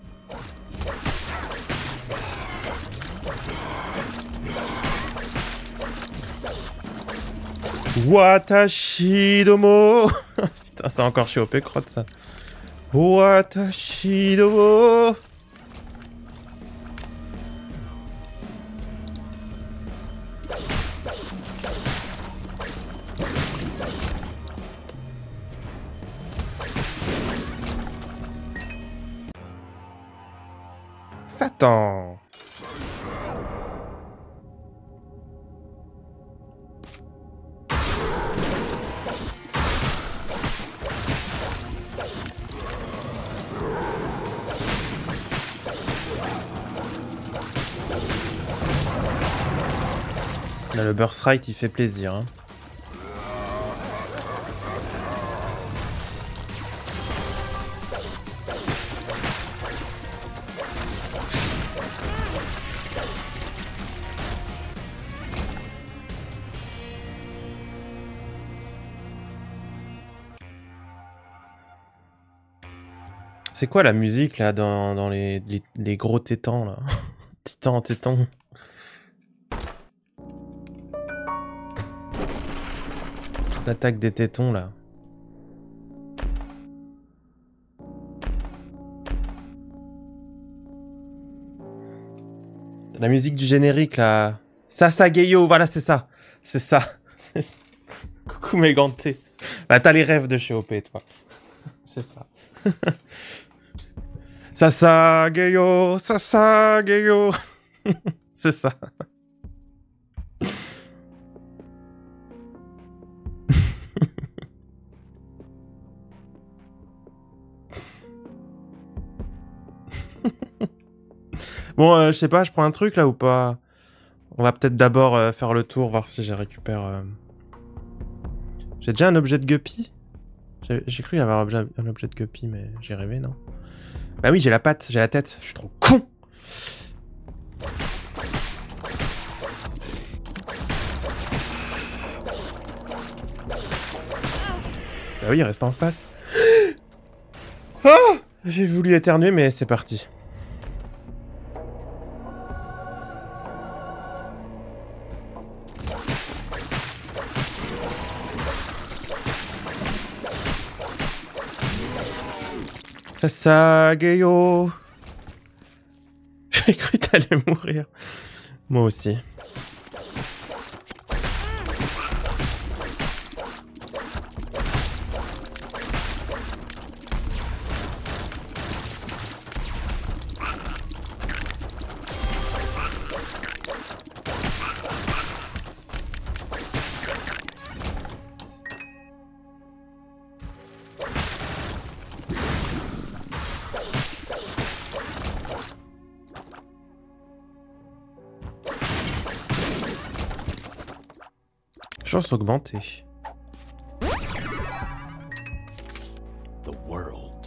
Watashi domo. Putain, c'est encore chez O P crotte ça. Watashi domo. Satan. Là, le burst right il fait plaisir hein. C'est quoi la musique là dans, dans les, les, les gros tétans là? Titan, téton. L'attaque des tétons là. La musique du générique là. Sasageyo, voilà c'est ça. C'est ça. Coucou méganté. Bah t'as les rêves de chez O P toi. C'est ça. Sasageyo, Sasageyo. C'est ça. Bon, euh, je sais pas, je prends un truc là ou pas? On va peut-être d'abord euh, faire le tour, voir si j'ai récupéré... Euh... J'ai déjà un objet de guppy? J'ai cru y avoir objet, un objet de guppy, mais j'ai rêvé, non? Bah oui, j'ai la patte, j'ai la tête, je suis trop con! Bah oui, il reste en face. Ah! J'ai voulu éternuer, mais c'est parti. Sasageyo. J'ai cru que t'allais mourir. Moi aussi. Chance augmentée. The world.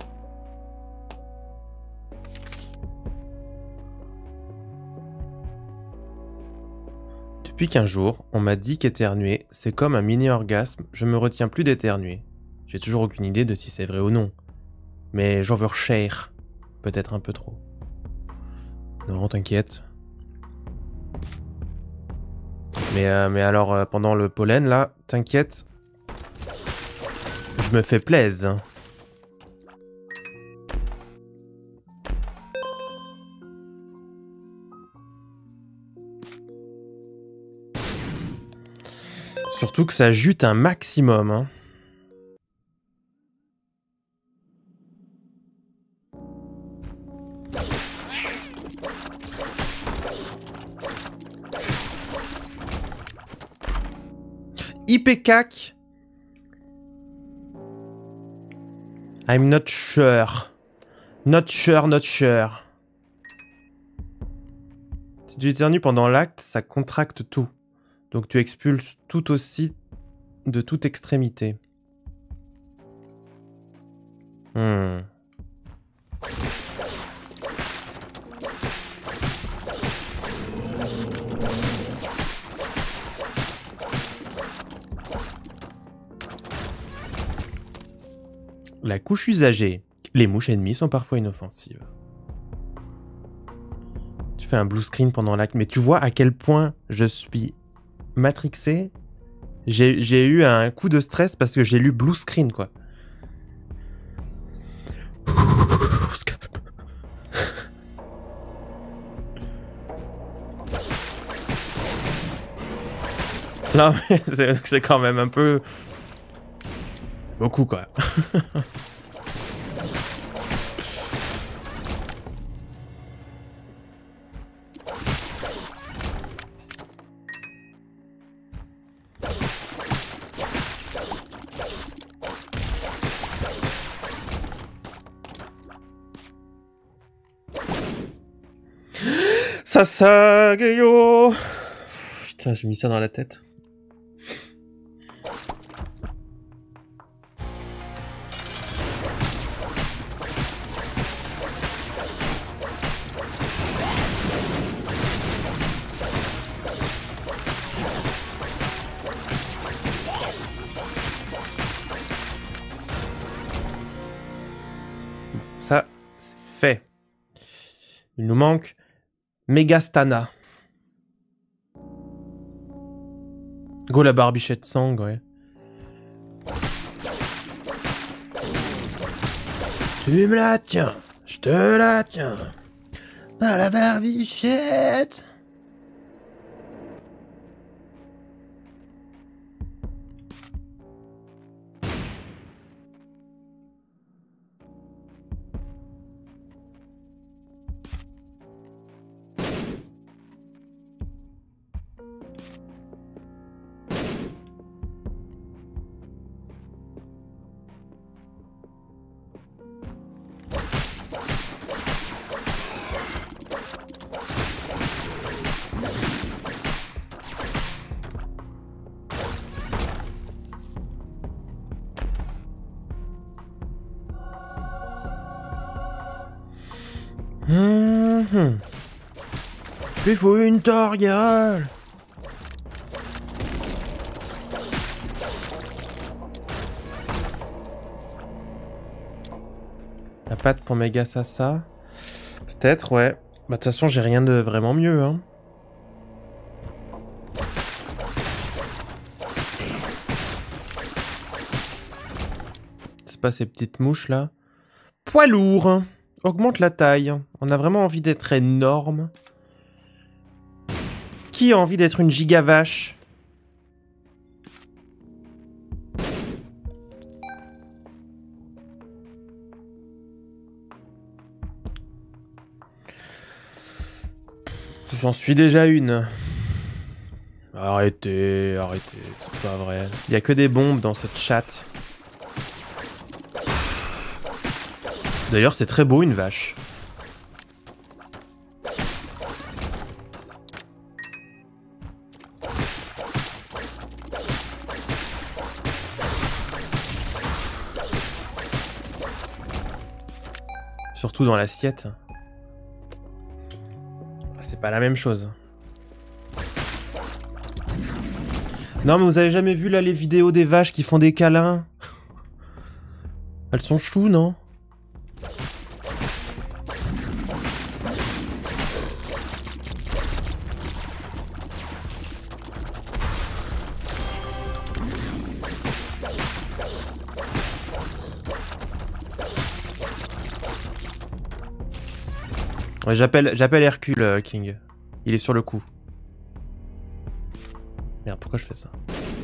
Depuis qu'un jour, on m'a dit qu'éternuer, c'est comme un mini-orgasme, je me retiens plus d'éternuer. J'ai toujours aucune idée de si c'est vrai ou non. Mais j'en veux cher. Peut-être un peu trop. Non, t'inquiète. Mais, euh, mais alors, euh, pendant le pollen, là, t'inquiète. Je me fais plaise. Surtout que ça jute un maximum, hein. I P C A C. I'm not sure. Not sure, not sure. Si tu éternues pendant l'acte, ça contracte tout. Donc tu expulses tout aussi de toute extrémité. Hmm. La couche usagée. Les mouches ennemies sont parfois inoffensives. Tu fais un blue screen pendant l'acte, mais tu vois à quel point je suis matrixé. J'ai eu un coup de stress parce que j'ai lu blue screen, quoi. Non, mais c'est quand même un peu... beaucoup, quoi. Sasageyo. Putain, j'ai mis ça dans la tête. Ça, c'est fait. Il nous manque Megastana. Go la barbichette sang, ouais. Tu me la tiens, je te la tiens. À la barbichette. Mmh. Il faut une torgnole. La pattes pour Megasassa. Peut-être, ouais. Bah, de toute façon, j'ai rien de vraiment mieux, hein. C'est pas ces petites mouches, là. Poids lourd. Augmente la taille. On a vraiment envie d'être énorme. Qui a envie d'être une giga vache? J'en suis déjà une. Arrêtez, arrêtez, c'est pas vrai. Il y a que des bombes dans ce chat. D'ailleurs, c'est très beau une vache. Surtout dans l'assiette. C'est pas la même chose. Non mais vous avez jamais vu là les vidéos des vaches qui font des câlins? Elles sont choues, non? Ouais, j'appelle j'appelle Hercule euh, King. Il est sur le coup. Merde, pourquoi je fais ça?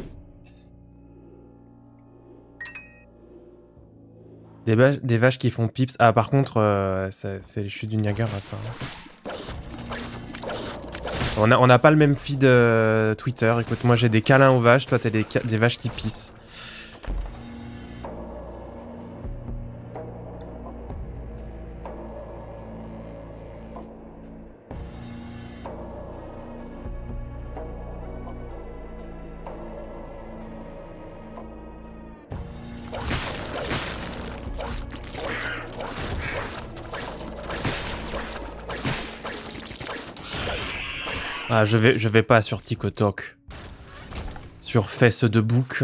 Des, des vaches qui font pips. Ah, par contre, euh, c'est les chutes du Niagara, ça. On n'a on a pas le même feed euh, Twitter. Écoute, moi j'ai des câlins aux vaches, toi t'as des, des vaches qui pissent. Ah, je vais, je vais pas sur TikTok. Sur Fesse de Bouc.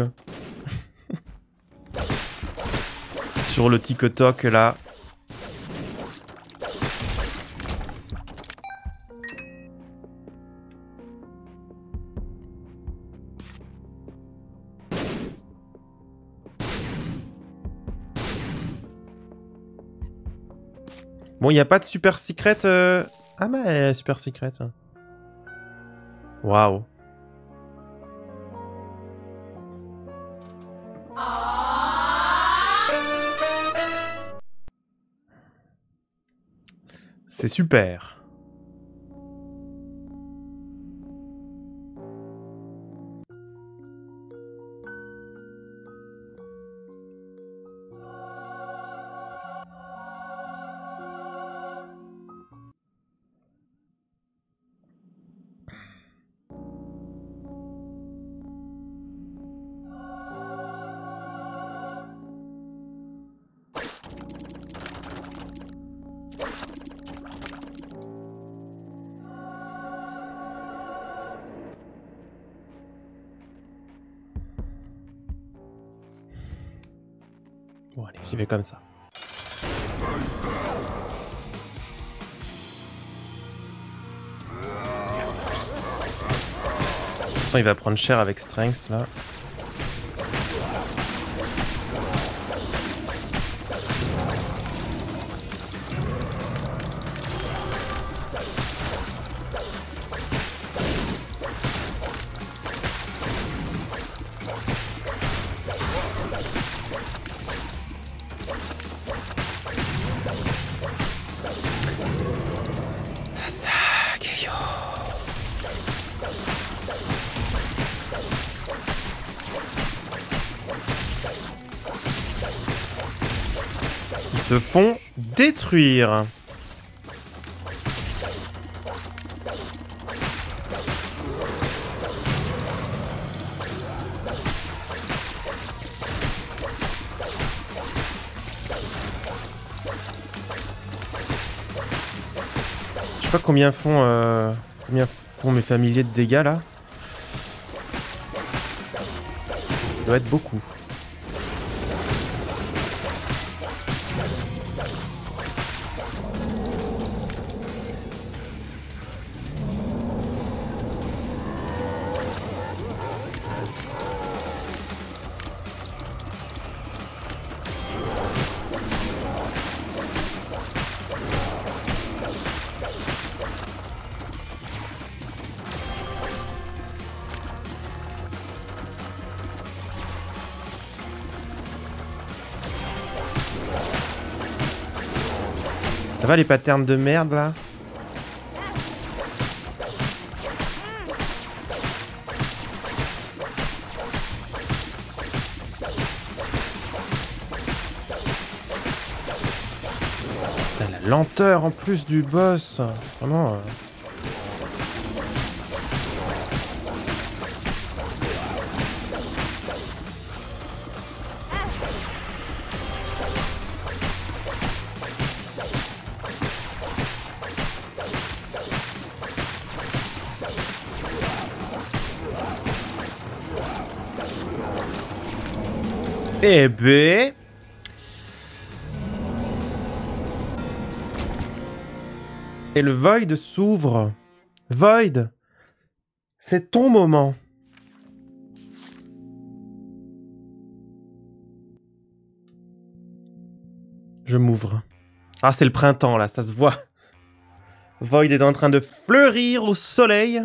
Sur le TikTok, là. Bon, il n'y a pas de super secret. Euh... Ah, mais elle est super secret. Waouh. C'est super. Bon allez, j'y vais comme ça. De toute façon, il va prendre cher avec Strength là. Se font détruire. Je sais pas combien font euh, combien font mes familiers de dégâts là. Ça doit être beaucoup. Ça va les patterns de merde là? Putain, la lenteur en plus du boss. Vraiment. Euh... Eh ben... Et le Void s'ouvre. Void, c'est ton moment. Je m'ouvre. Ah, c'est le printemps, là, ça se voit. Void est en train de fleurir au soleil.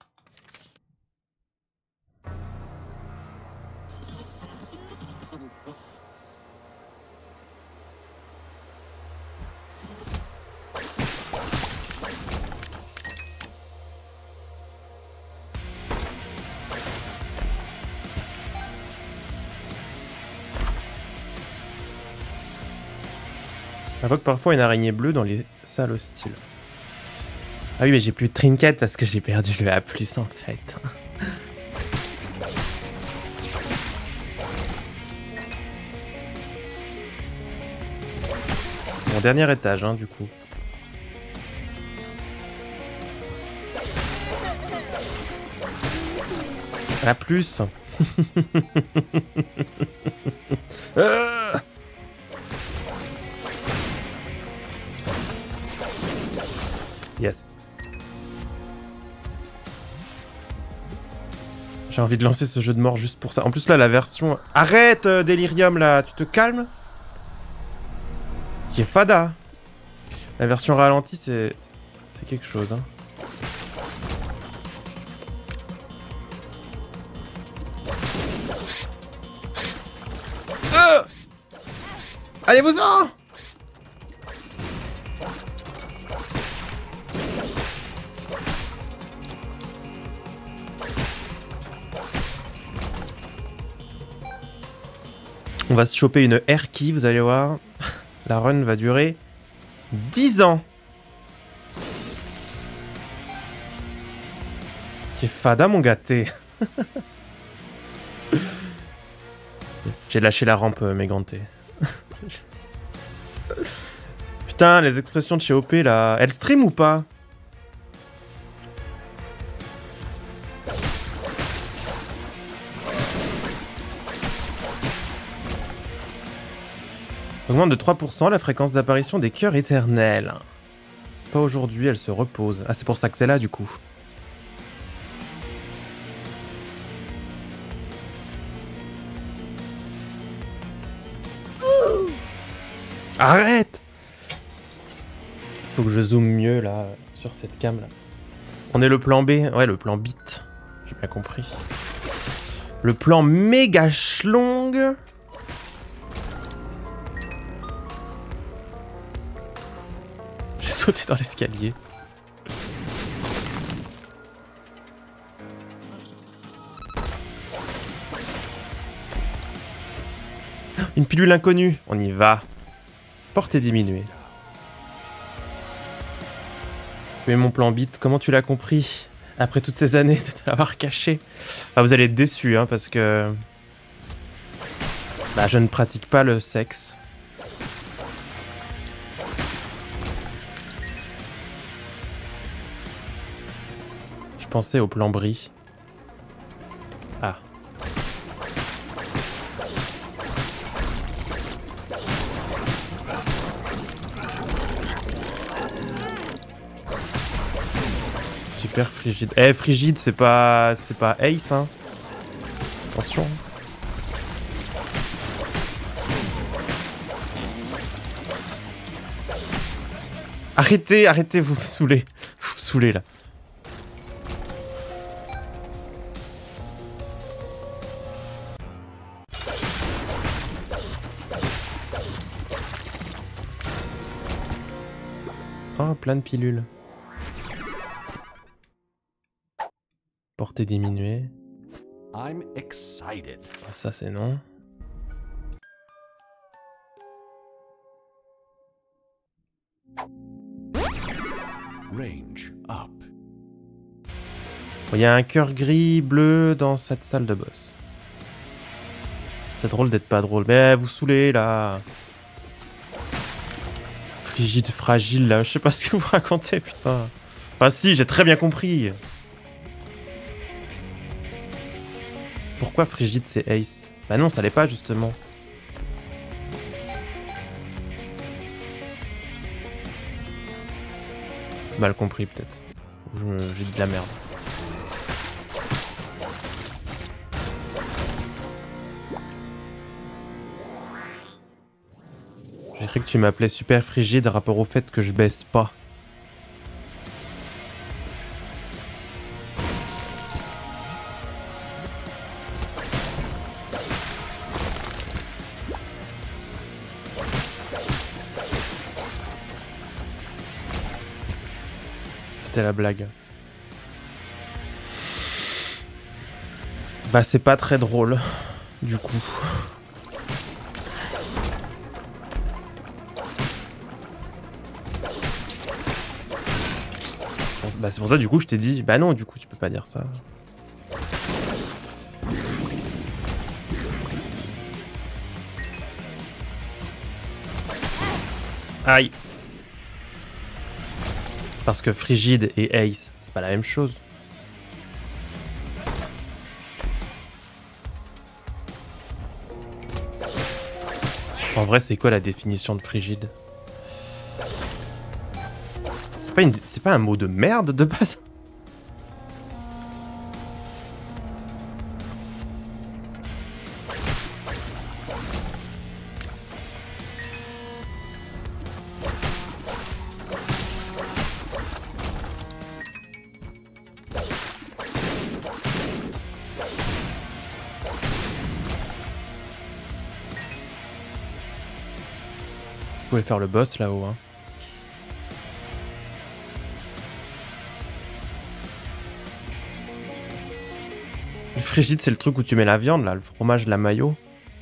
Invoque parfois une araignée bleue dans les salles hostiles. Ah oui, mais j'ai plus de trinket parce que j'ai perdu le A plus, en fait. Mon dernier étage, hein, du coup. A plus. euh Yes. J'ai envie de lancer ce jeu de mort juste pour ça. En plus là, la version... Arrête, euh, Delirium, là. Tu te calmes? Qui est fada. La version ralentie, c'est... C'est quelque chose, hein. Euh Allez-vous-en! On va se choper une air key, vous allez voir. La run va durer dix ans. Qui est fada, mon gâté. J'ai lâché la rampe, mes gantés. Putain, les expressions de chez O P, là. Elles stream ou pas? Augmente de trois pour cent la fréquence d'apparition des cœurs éternels. Pas aujourd'hui, elle se repose. Ah, c'est pour ça que c'est là, du coup. Arrête! Faut que je zoome mieux, là, sur cette cam, là. On est le plan B. Ouais, le plan bit. J'ai bien compris. Le plan méga schlong. J'ai sauté dans l'escalier. Une pilule inconnue. On y va. Portée diminuée. Mais mon plan bit, comment tu l'as compris? Après toutes ces années de l'avoir caché. Enfin, vous allez être déçus, hein, parce que... Bah, je ne pratique pas le sexe. Je pensais au plan brie. Ah. Super frigide. Eh, frigide, c'est pas... c'est pas Ace, hein. Attention. Arrêtez, arrêtez, vous me saoulez. Vous me saoulez, là. plein de pilules. Portée diminuée. I'm excited. Ah, ça c'est non. Range up. Il y a un cœur gris bleu dans cette salle de boss. C'est drôle d'être pas drôle. Mais vous saoulez là. Frigide, fragile là. Je sais pas ce que vous racontez, putain. Enfin si, j'ai très bien compris. Pourquoi frigide c'est Ace? Bah non, ça l'est pas justement. C'est mal compris peut-être. J'ai dit de la merde. J'ai cru que tu m'appelais super frigide rapport au fait que je baisse pas. C'était la blague. Bah c'est pas très drôle, du coup. Bah c'est pour ça du coup je t'ai dit, bah non du coup tu peux pas dire ça. Aïe. Parce que frigide et Ace, c'est pas la même chose. En vrai c'est quoi la définition de frigide? C'est pas, une... c'est pas un mot de merde de base? Vous pouvez faire le boss là-haut, hein. Le frigide, c'est le truc où tu mets la viande, là, le fromage de la mayo.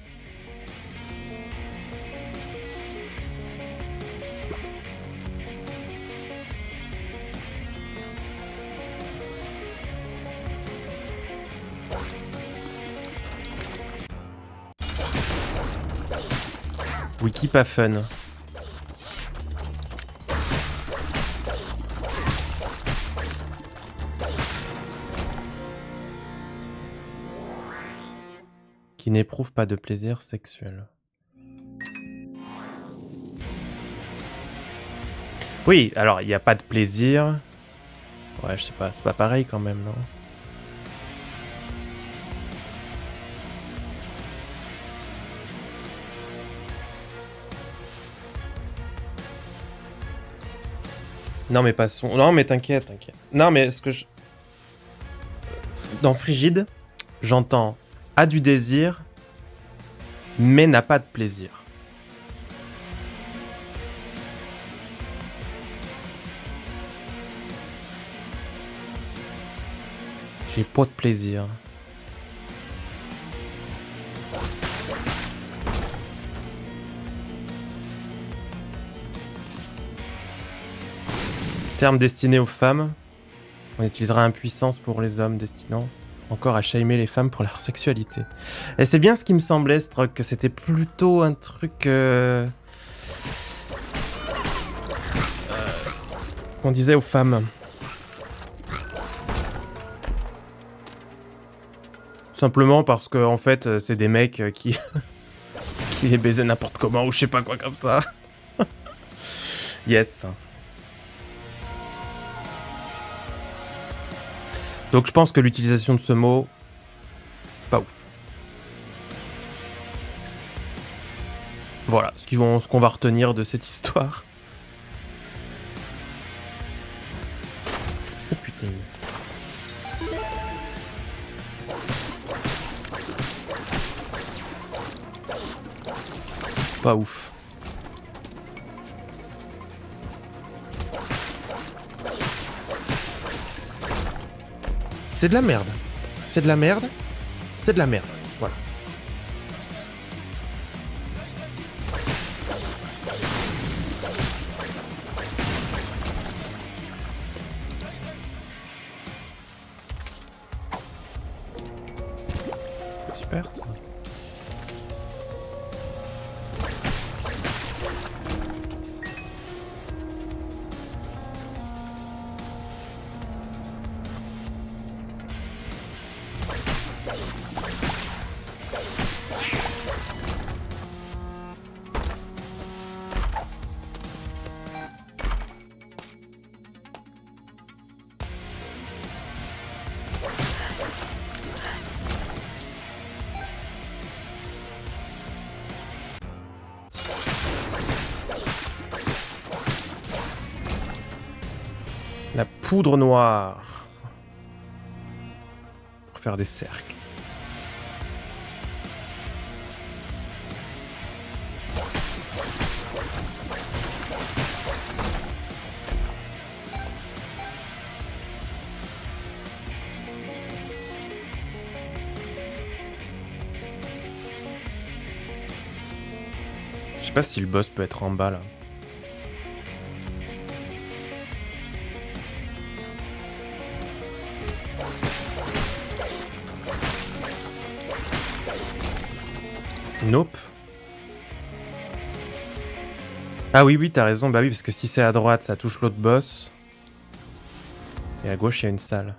Wiki pas fun. Qui n'éprouve pas de plaisir sexuel. Oui, alors il n'y a pas de plaisir. Ouais, je sais pas, c'est pas pareil quand même, non? Non mais passons. Non mais t'inquiète, t'inquiète. Non mais ce que je... Dans frigide, j'entends a du désir, mais n'a pas de plaisir. J'ai pas de plaisir. Terme destiné aux femmes. On utilisera impuissance pour les hommes destinant encore à shamer les femmes pour leur sexualité. Et c'est bien ce qui me semblait, Stroke, que c'était plutôt un truc... Euh... Euh... qu'on disait aux femmes. Simplement parce que, en fait, c'est des mecs qui... qui les baisaient n'importe comment ou je sais pas quoi comme ça. Yes. Donc je pense que l'utilisation de ce mot, pas ouf. Voilà ce qu'ils vont, ce qu'on va retenir de cette histoire. Oh putain. Pas ouf. C'est de la merde. C'est de la merde. C'est de la merde. Voilà. Super ça. La poudre noire. Pour faire des cercles. Je sais pas si le boss peut être en bas là. Nope. Ah oui, oui, t'as raison. Bah oui, parce que si c'est à droite, ça touche l'autre boss. Et à gauche, il y a une salle.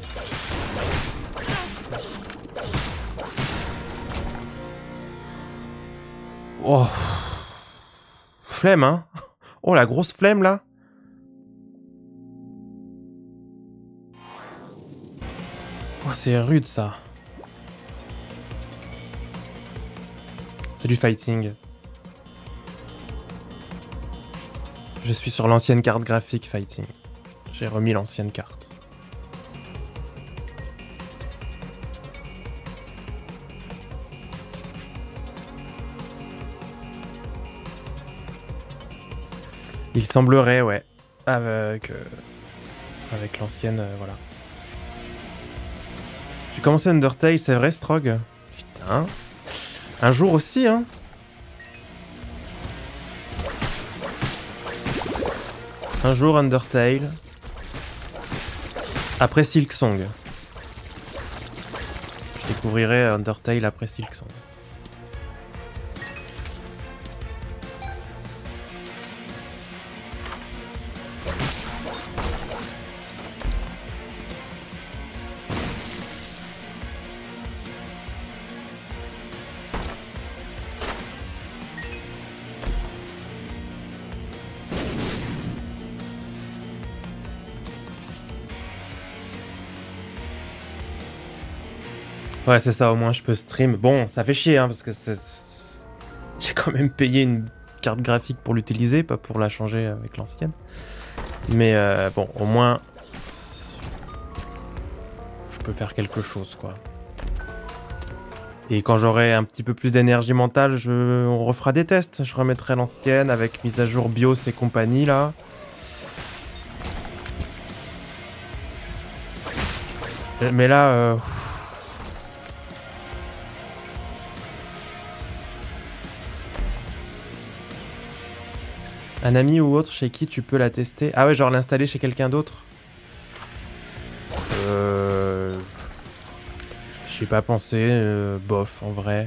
Oh. Flemme, hein. Oh, la grosse flemme, là. Oh, c'est rude, ça. C'est du fighting. Je suis sur l'ancienne carte graphique fighting. J'ai remis l'ancienne carte. Il semblerait, ouais. Avec, euh, avec l'ancienne, euh, voilà. J'ai commencé Undertale, c'est vrai, Strog? Putain. Un jour aussi, hein. Un jour Undertale. Après Silksong. Je découvrirai Undertale après Silksong. Ouais, c'est ça, au moins je peux stream. Bon, ça fait chier, hein, parce que c'est... j'ai quand même payé une carte graphique pour l'utiliser, pas pour la changer avec l'ancienne. Mais euh, bon, au moins... je peux faire quelque chose, quoi. Et quand j'aurai un petit peu plus d'énergie mentale, je... on refera des tests. Je remettrai l'ancienne avec mise à jour BIOS et compagnie, là. Mais là... Euh... Un ami ou autre chez qui tu peux la tester? Ah ouais, genre l'installer chez quelqu'un d'autre? Euh... J'y ai pas pensé, euh, bof, en vrai.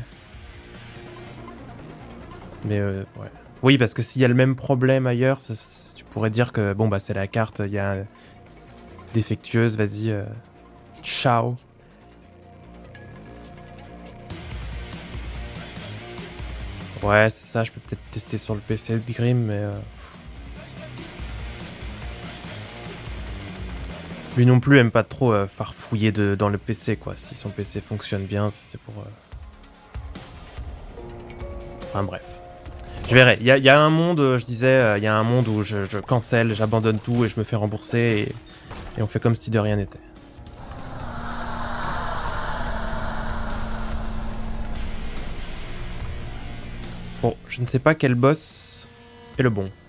Mais euh, ouais. Oui, parce que s'il y a le même problème ailleurs, ça, tu pourrais dire que bon bah c'est la carte, il y a défectueuse, vas-y, euh... ciao. Ouais, c'est ça, je peux peut-être tester sur le P C de Grim, mais... Euh... Lui non plus aime pas trop euh, farfouiller de, dans le P C, quoi. Si son P C fonctionne bien, si c'est pour... Euh... Enfin bref. Je verrai. Il y, y a un monde, je disais, il y a un monde où je, je cancelle, j'abandonne tout et je me fais rembourser et, et on fait comme si de rien n'était. Bon, je ne sais pas quel boss est le bon.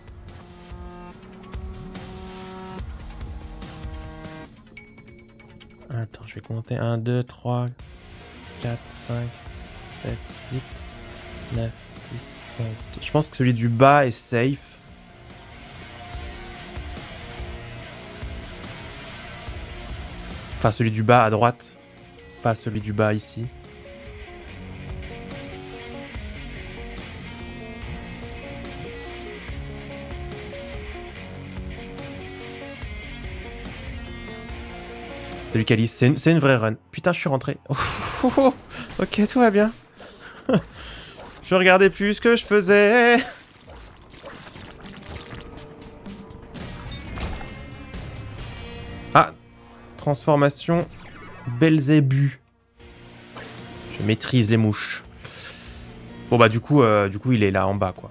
Attends, je vais compter. un, deux, trois, quatre, cinq, six, sept, huit, neuf, dix, onze. Je pense que celui du bas est safe. Enfin, celui du bas à droite. Pas celui du bas ici. Salut Calice, c'est une, c'est une vraie run. Putain, je suis rentré. Oh, oh, oh. Ok, tout va bien. Je regardais plus ce que je faisais. Ah, transformation Belzébu. Je maîtrise les mouches. Bon bah du coup, euh, du coup il est là en bas quoi.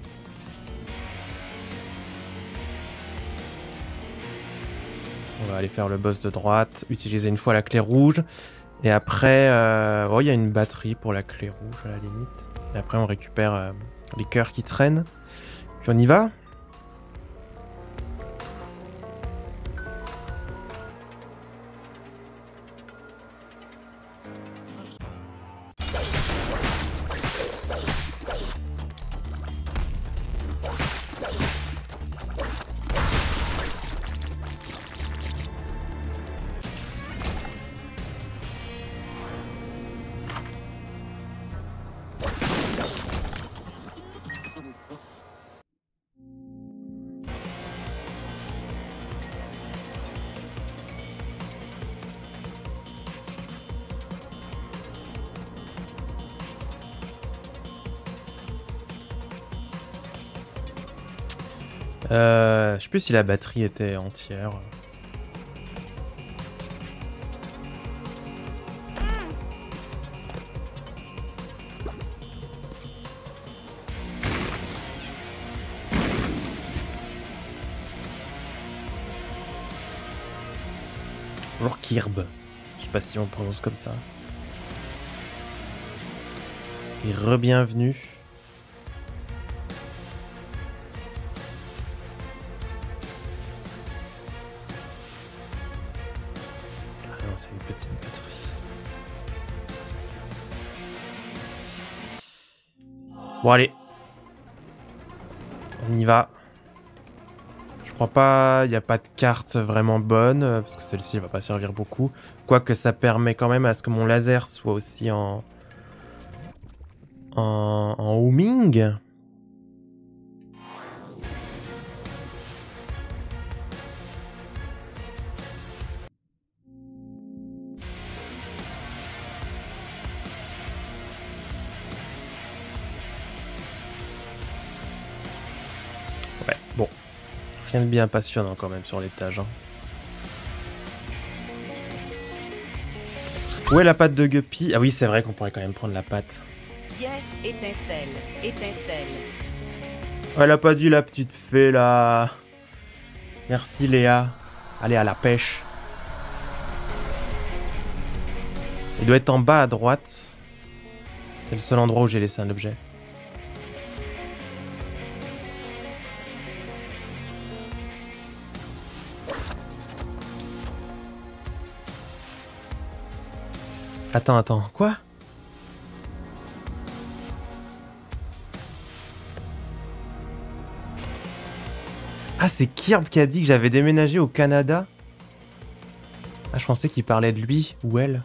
On va aller faire le boss de droite, utiliser une fois la clé rouge. Et après, euh... oh, il y a une batterie pour la clé rouge à la limite. Et après on récupère euh, les cœurs qui traînent. Puis on y va. Euh, je sais plus si la batterie était entière. Bonjour Kirb. Je sais pas si on prononce comme ça. Et re-bienvenue. C'est une petite batterie. Bon allez. On y va. Je crois pas, il n'y a pas de carte vraiment bonne, parce que celle-ci va pas servir beaucoup. Quoique ça permet quand même à ce que mon laser soit aussi en... En, en homing. Ouais, bon. Rien de bien passionnant quand même sur l'étage. Hein. Où est la patte de Guppy? Ah oui, c'est vrai qu'on pourrait quand même prendre la patte. Biais, étincelle, étincelle. Elle a pas dit la petite fée là. Merci Léa. Allez à la pêche. Il doit être en bas à droite. C'est le seul endroit où j'ai laissé un objet. Attends, attends, quoi? Ah, c'est Kirb qui a dit que j'avais déménagé au Canada? Ah, je pensais qu'il parlait de lui ou elle.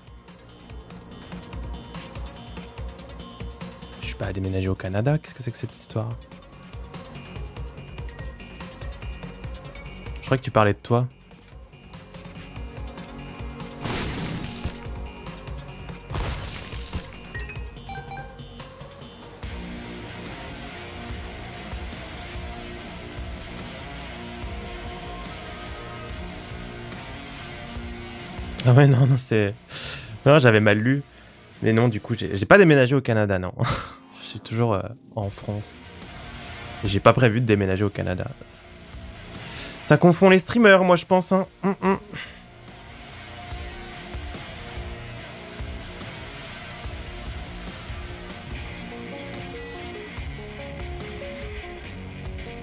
Je suis pas à déménager au Canada, qu'est-ce que c'est que cette histoire? Je crois que tu parlais de toi. Ah ouais, non, non, c'est... Non, j'avais mal lu. Mais non, du coup, j'ai pas déménagé au Canada, non. Je suis toujours euh, en France. J'ai pas prévu de déménager au Canada. Ça confond les streamers, moi, je pense. Hein. Hum, hum.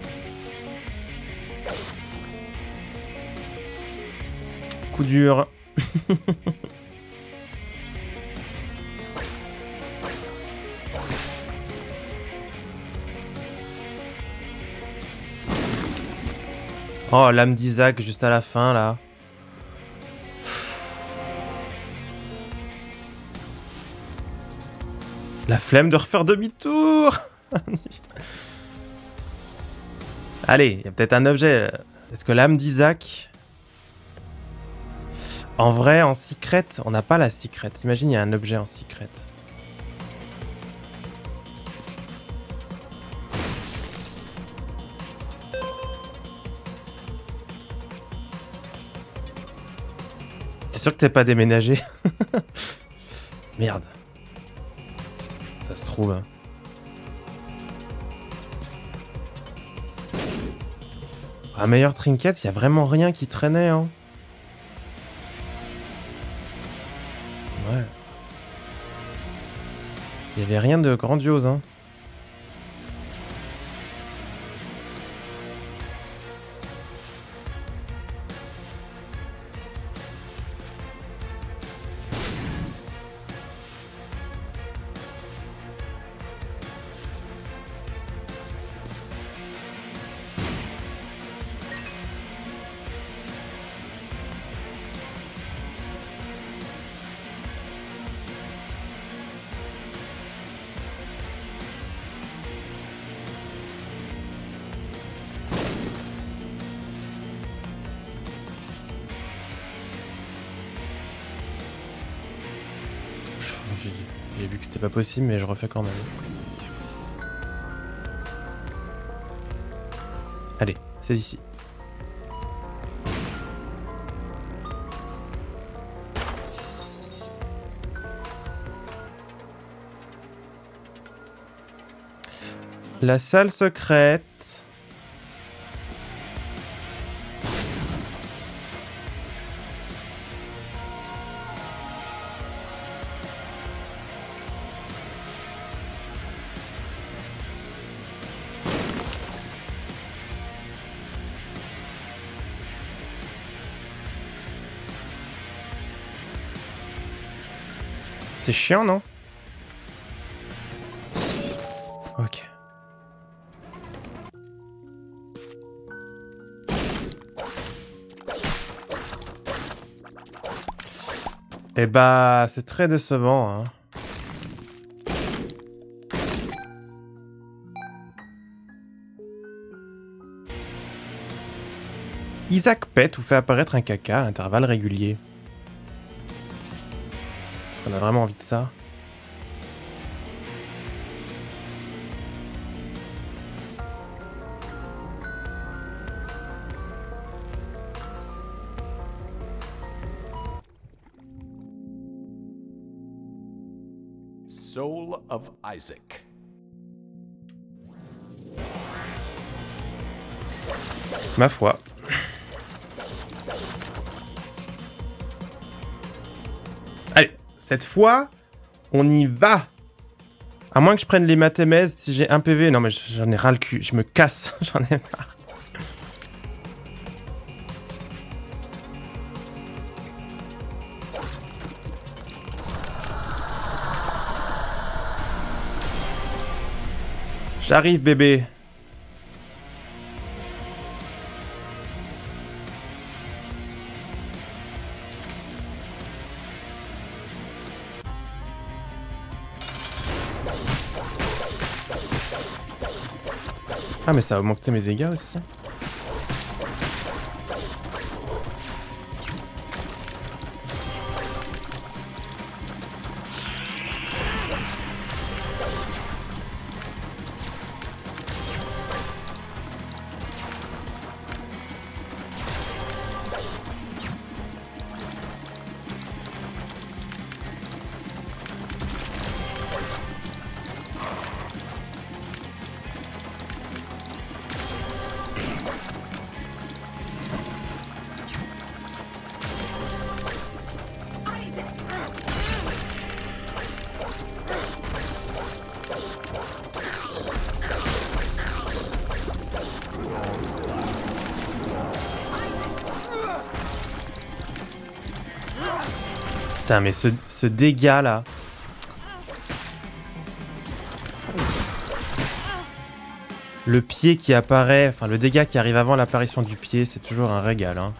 Coup dur. Oh, l'âme d'Isaac juste à la fin, là. La flemme de refaire demi-tour. Allez, il y a peut-être un objet. Est-ce que l'âme d'Isaac... En vrai, en secret, on n'a pas la secret. Imagine, il y a un objet en secret. T'es sûr que t'es pas déménagé? Merde. Ça se trouve. Hein. Un meilleur trinket, il y a vraiment rien qui traînait. Hein. Ouais. Il y avait rien de grandiose. Hein. J'ai vu que c'était pas possible, mais je refais quand même. Allez, c'est ici. La salle secrète. C'est chiant, non? Ok. Eh bah, c'est très décevant, hein. Isaac pète ou fait apparaître un caca à intervalles réguliers. Est-ce qu'on a vraiment envie de ça? Soul of Isaac. Ma foi. Allez, cette fois, on y va. À moins que je prenne les mathémèses, si j'ai un P V. Non mais j'en ai ras le cul, je me casse, j'en ai marre. J'arrive, bébé. Ah, mais ça a augmenté mes dégâts aussi. Putain, mais ce, ce dégât là. Le pied qui apparaît, enfin le dégât qui arrive avant l'apparition du pied, c'est toujours un régal, hein.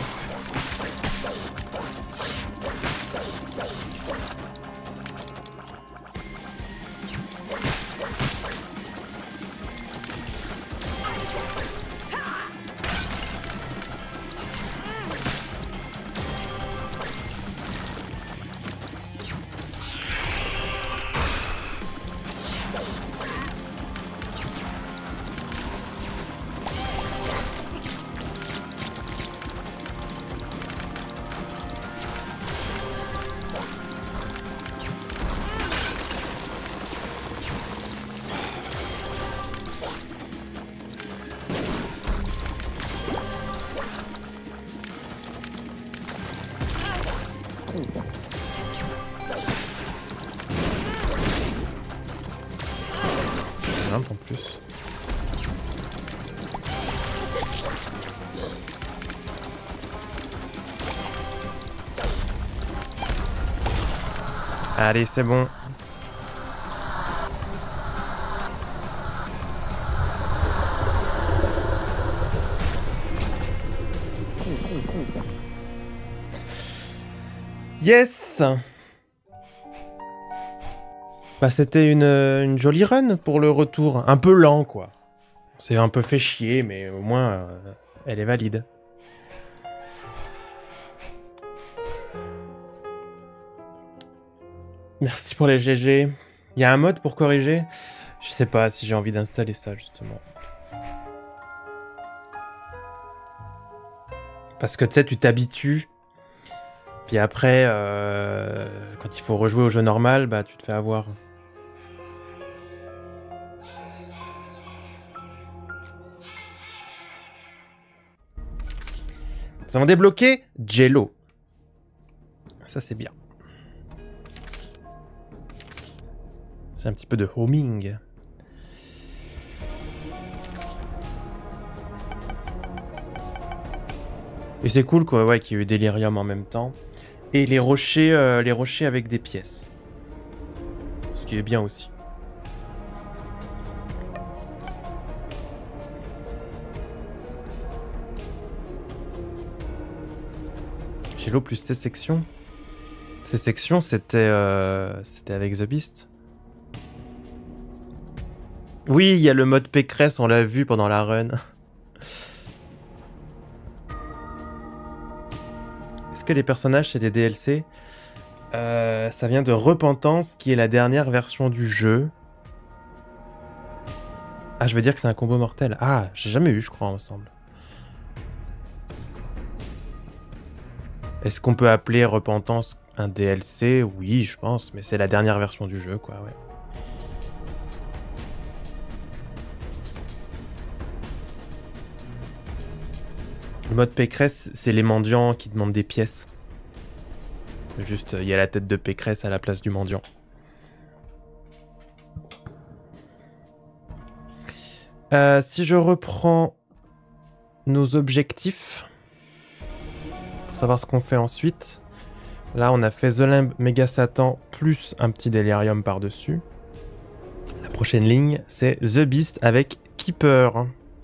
En plus. Allez, c'est bon. Yes! Bah c'était une, une jolie run pour le retour. Un peu lent, quoi. C'est un peu fait chier, mais au moins, euh, elle est valide. Merci pour les G G. Il y a un mode pour corriger? Je sais pas si j'ai envie d'installer ça, justement. Parce que tu sais, tu t'habitues. Puis après, euh, quand il faut rejouer au jeu normal, bah tu te fais avoir. Nous avons débloqué Jello. Ça, c'est bien. C'est un petit peu de homing. Et c'est cool, quoi, ouais, qu'il y ait eu Delirium en même temps. Et les rochers, euh, les rochers avec des pièces. Ce qui est bien aussi. Jello plus ces sections. Ces sections, c'était euh, c'était avec The Beast. Oui, il y a le mode Pécresse, on l'a vu pendant la run. Est-ce que les personnages, c'est des D L C? euh, Ça vient de Repentance, qui est la dernière version du jeu. Ah, je veux dire que c'est un combo mortel. Ah, j'ai jamais eu, je crois, ensemble. Est-ce qu'on peut appeler Repentance un D L C? Oui, je pense, mais c'est la dernière version du jeu, quoi, ouais. Le mode Pécresse, c'est les mendiants qui demandent des pièces. Juste, il y a la tête de Pécresse à la place du mendiant. Euh, si je reprends nos objectifs, pour savoir ce qu'on fait ensuite. Là, on a fait The Lamb, Méga Satan, plus un petit Delirium par-dessus. La prochaine ligne, c'est The Beast avec Keeper.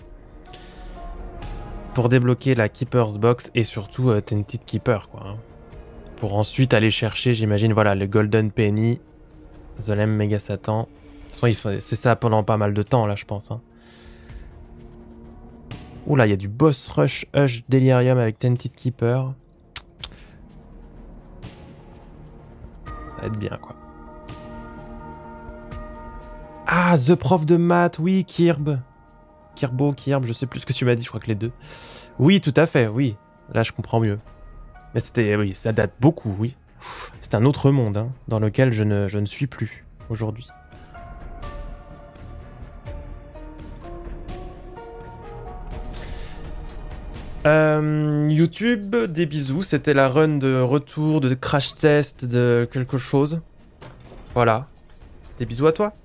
Pour débloquer la Keeper's Box et surtout euh, Tainted Keeper, quoi. Hein. Pour ensuite aller chercher, j'imagine, voilà, le Golden Penny, The Lamb, Méga Satan. De toute façon, c'est ça pendant pas mal de temps, là, je pense. Hein. Oula, il y a du Boss Rush Hush Delirium avec Tainted Keeper. Ça va être bien, quoi. Ah, The Prof de maths, oui, Kirb. Kirbo, Kirb, je sais plus ce que tu m'as dit, je crois que les deux. Oui, tout à fait, oui. Là, je comprends mieux. Mais c'était, oui, ça date beaucoup, oui. C'est un autre monde, hein, dans lequel je ne, je ne suis plus aujourd'hui. Euh, YouTube, des bisous. C'était la run de retour, de crash test, de quelque chose. Voilà. Des bisous à toi.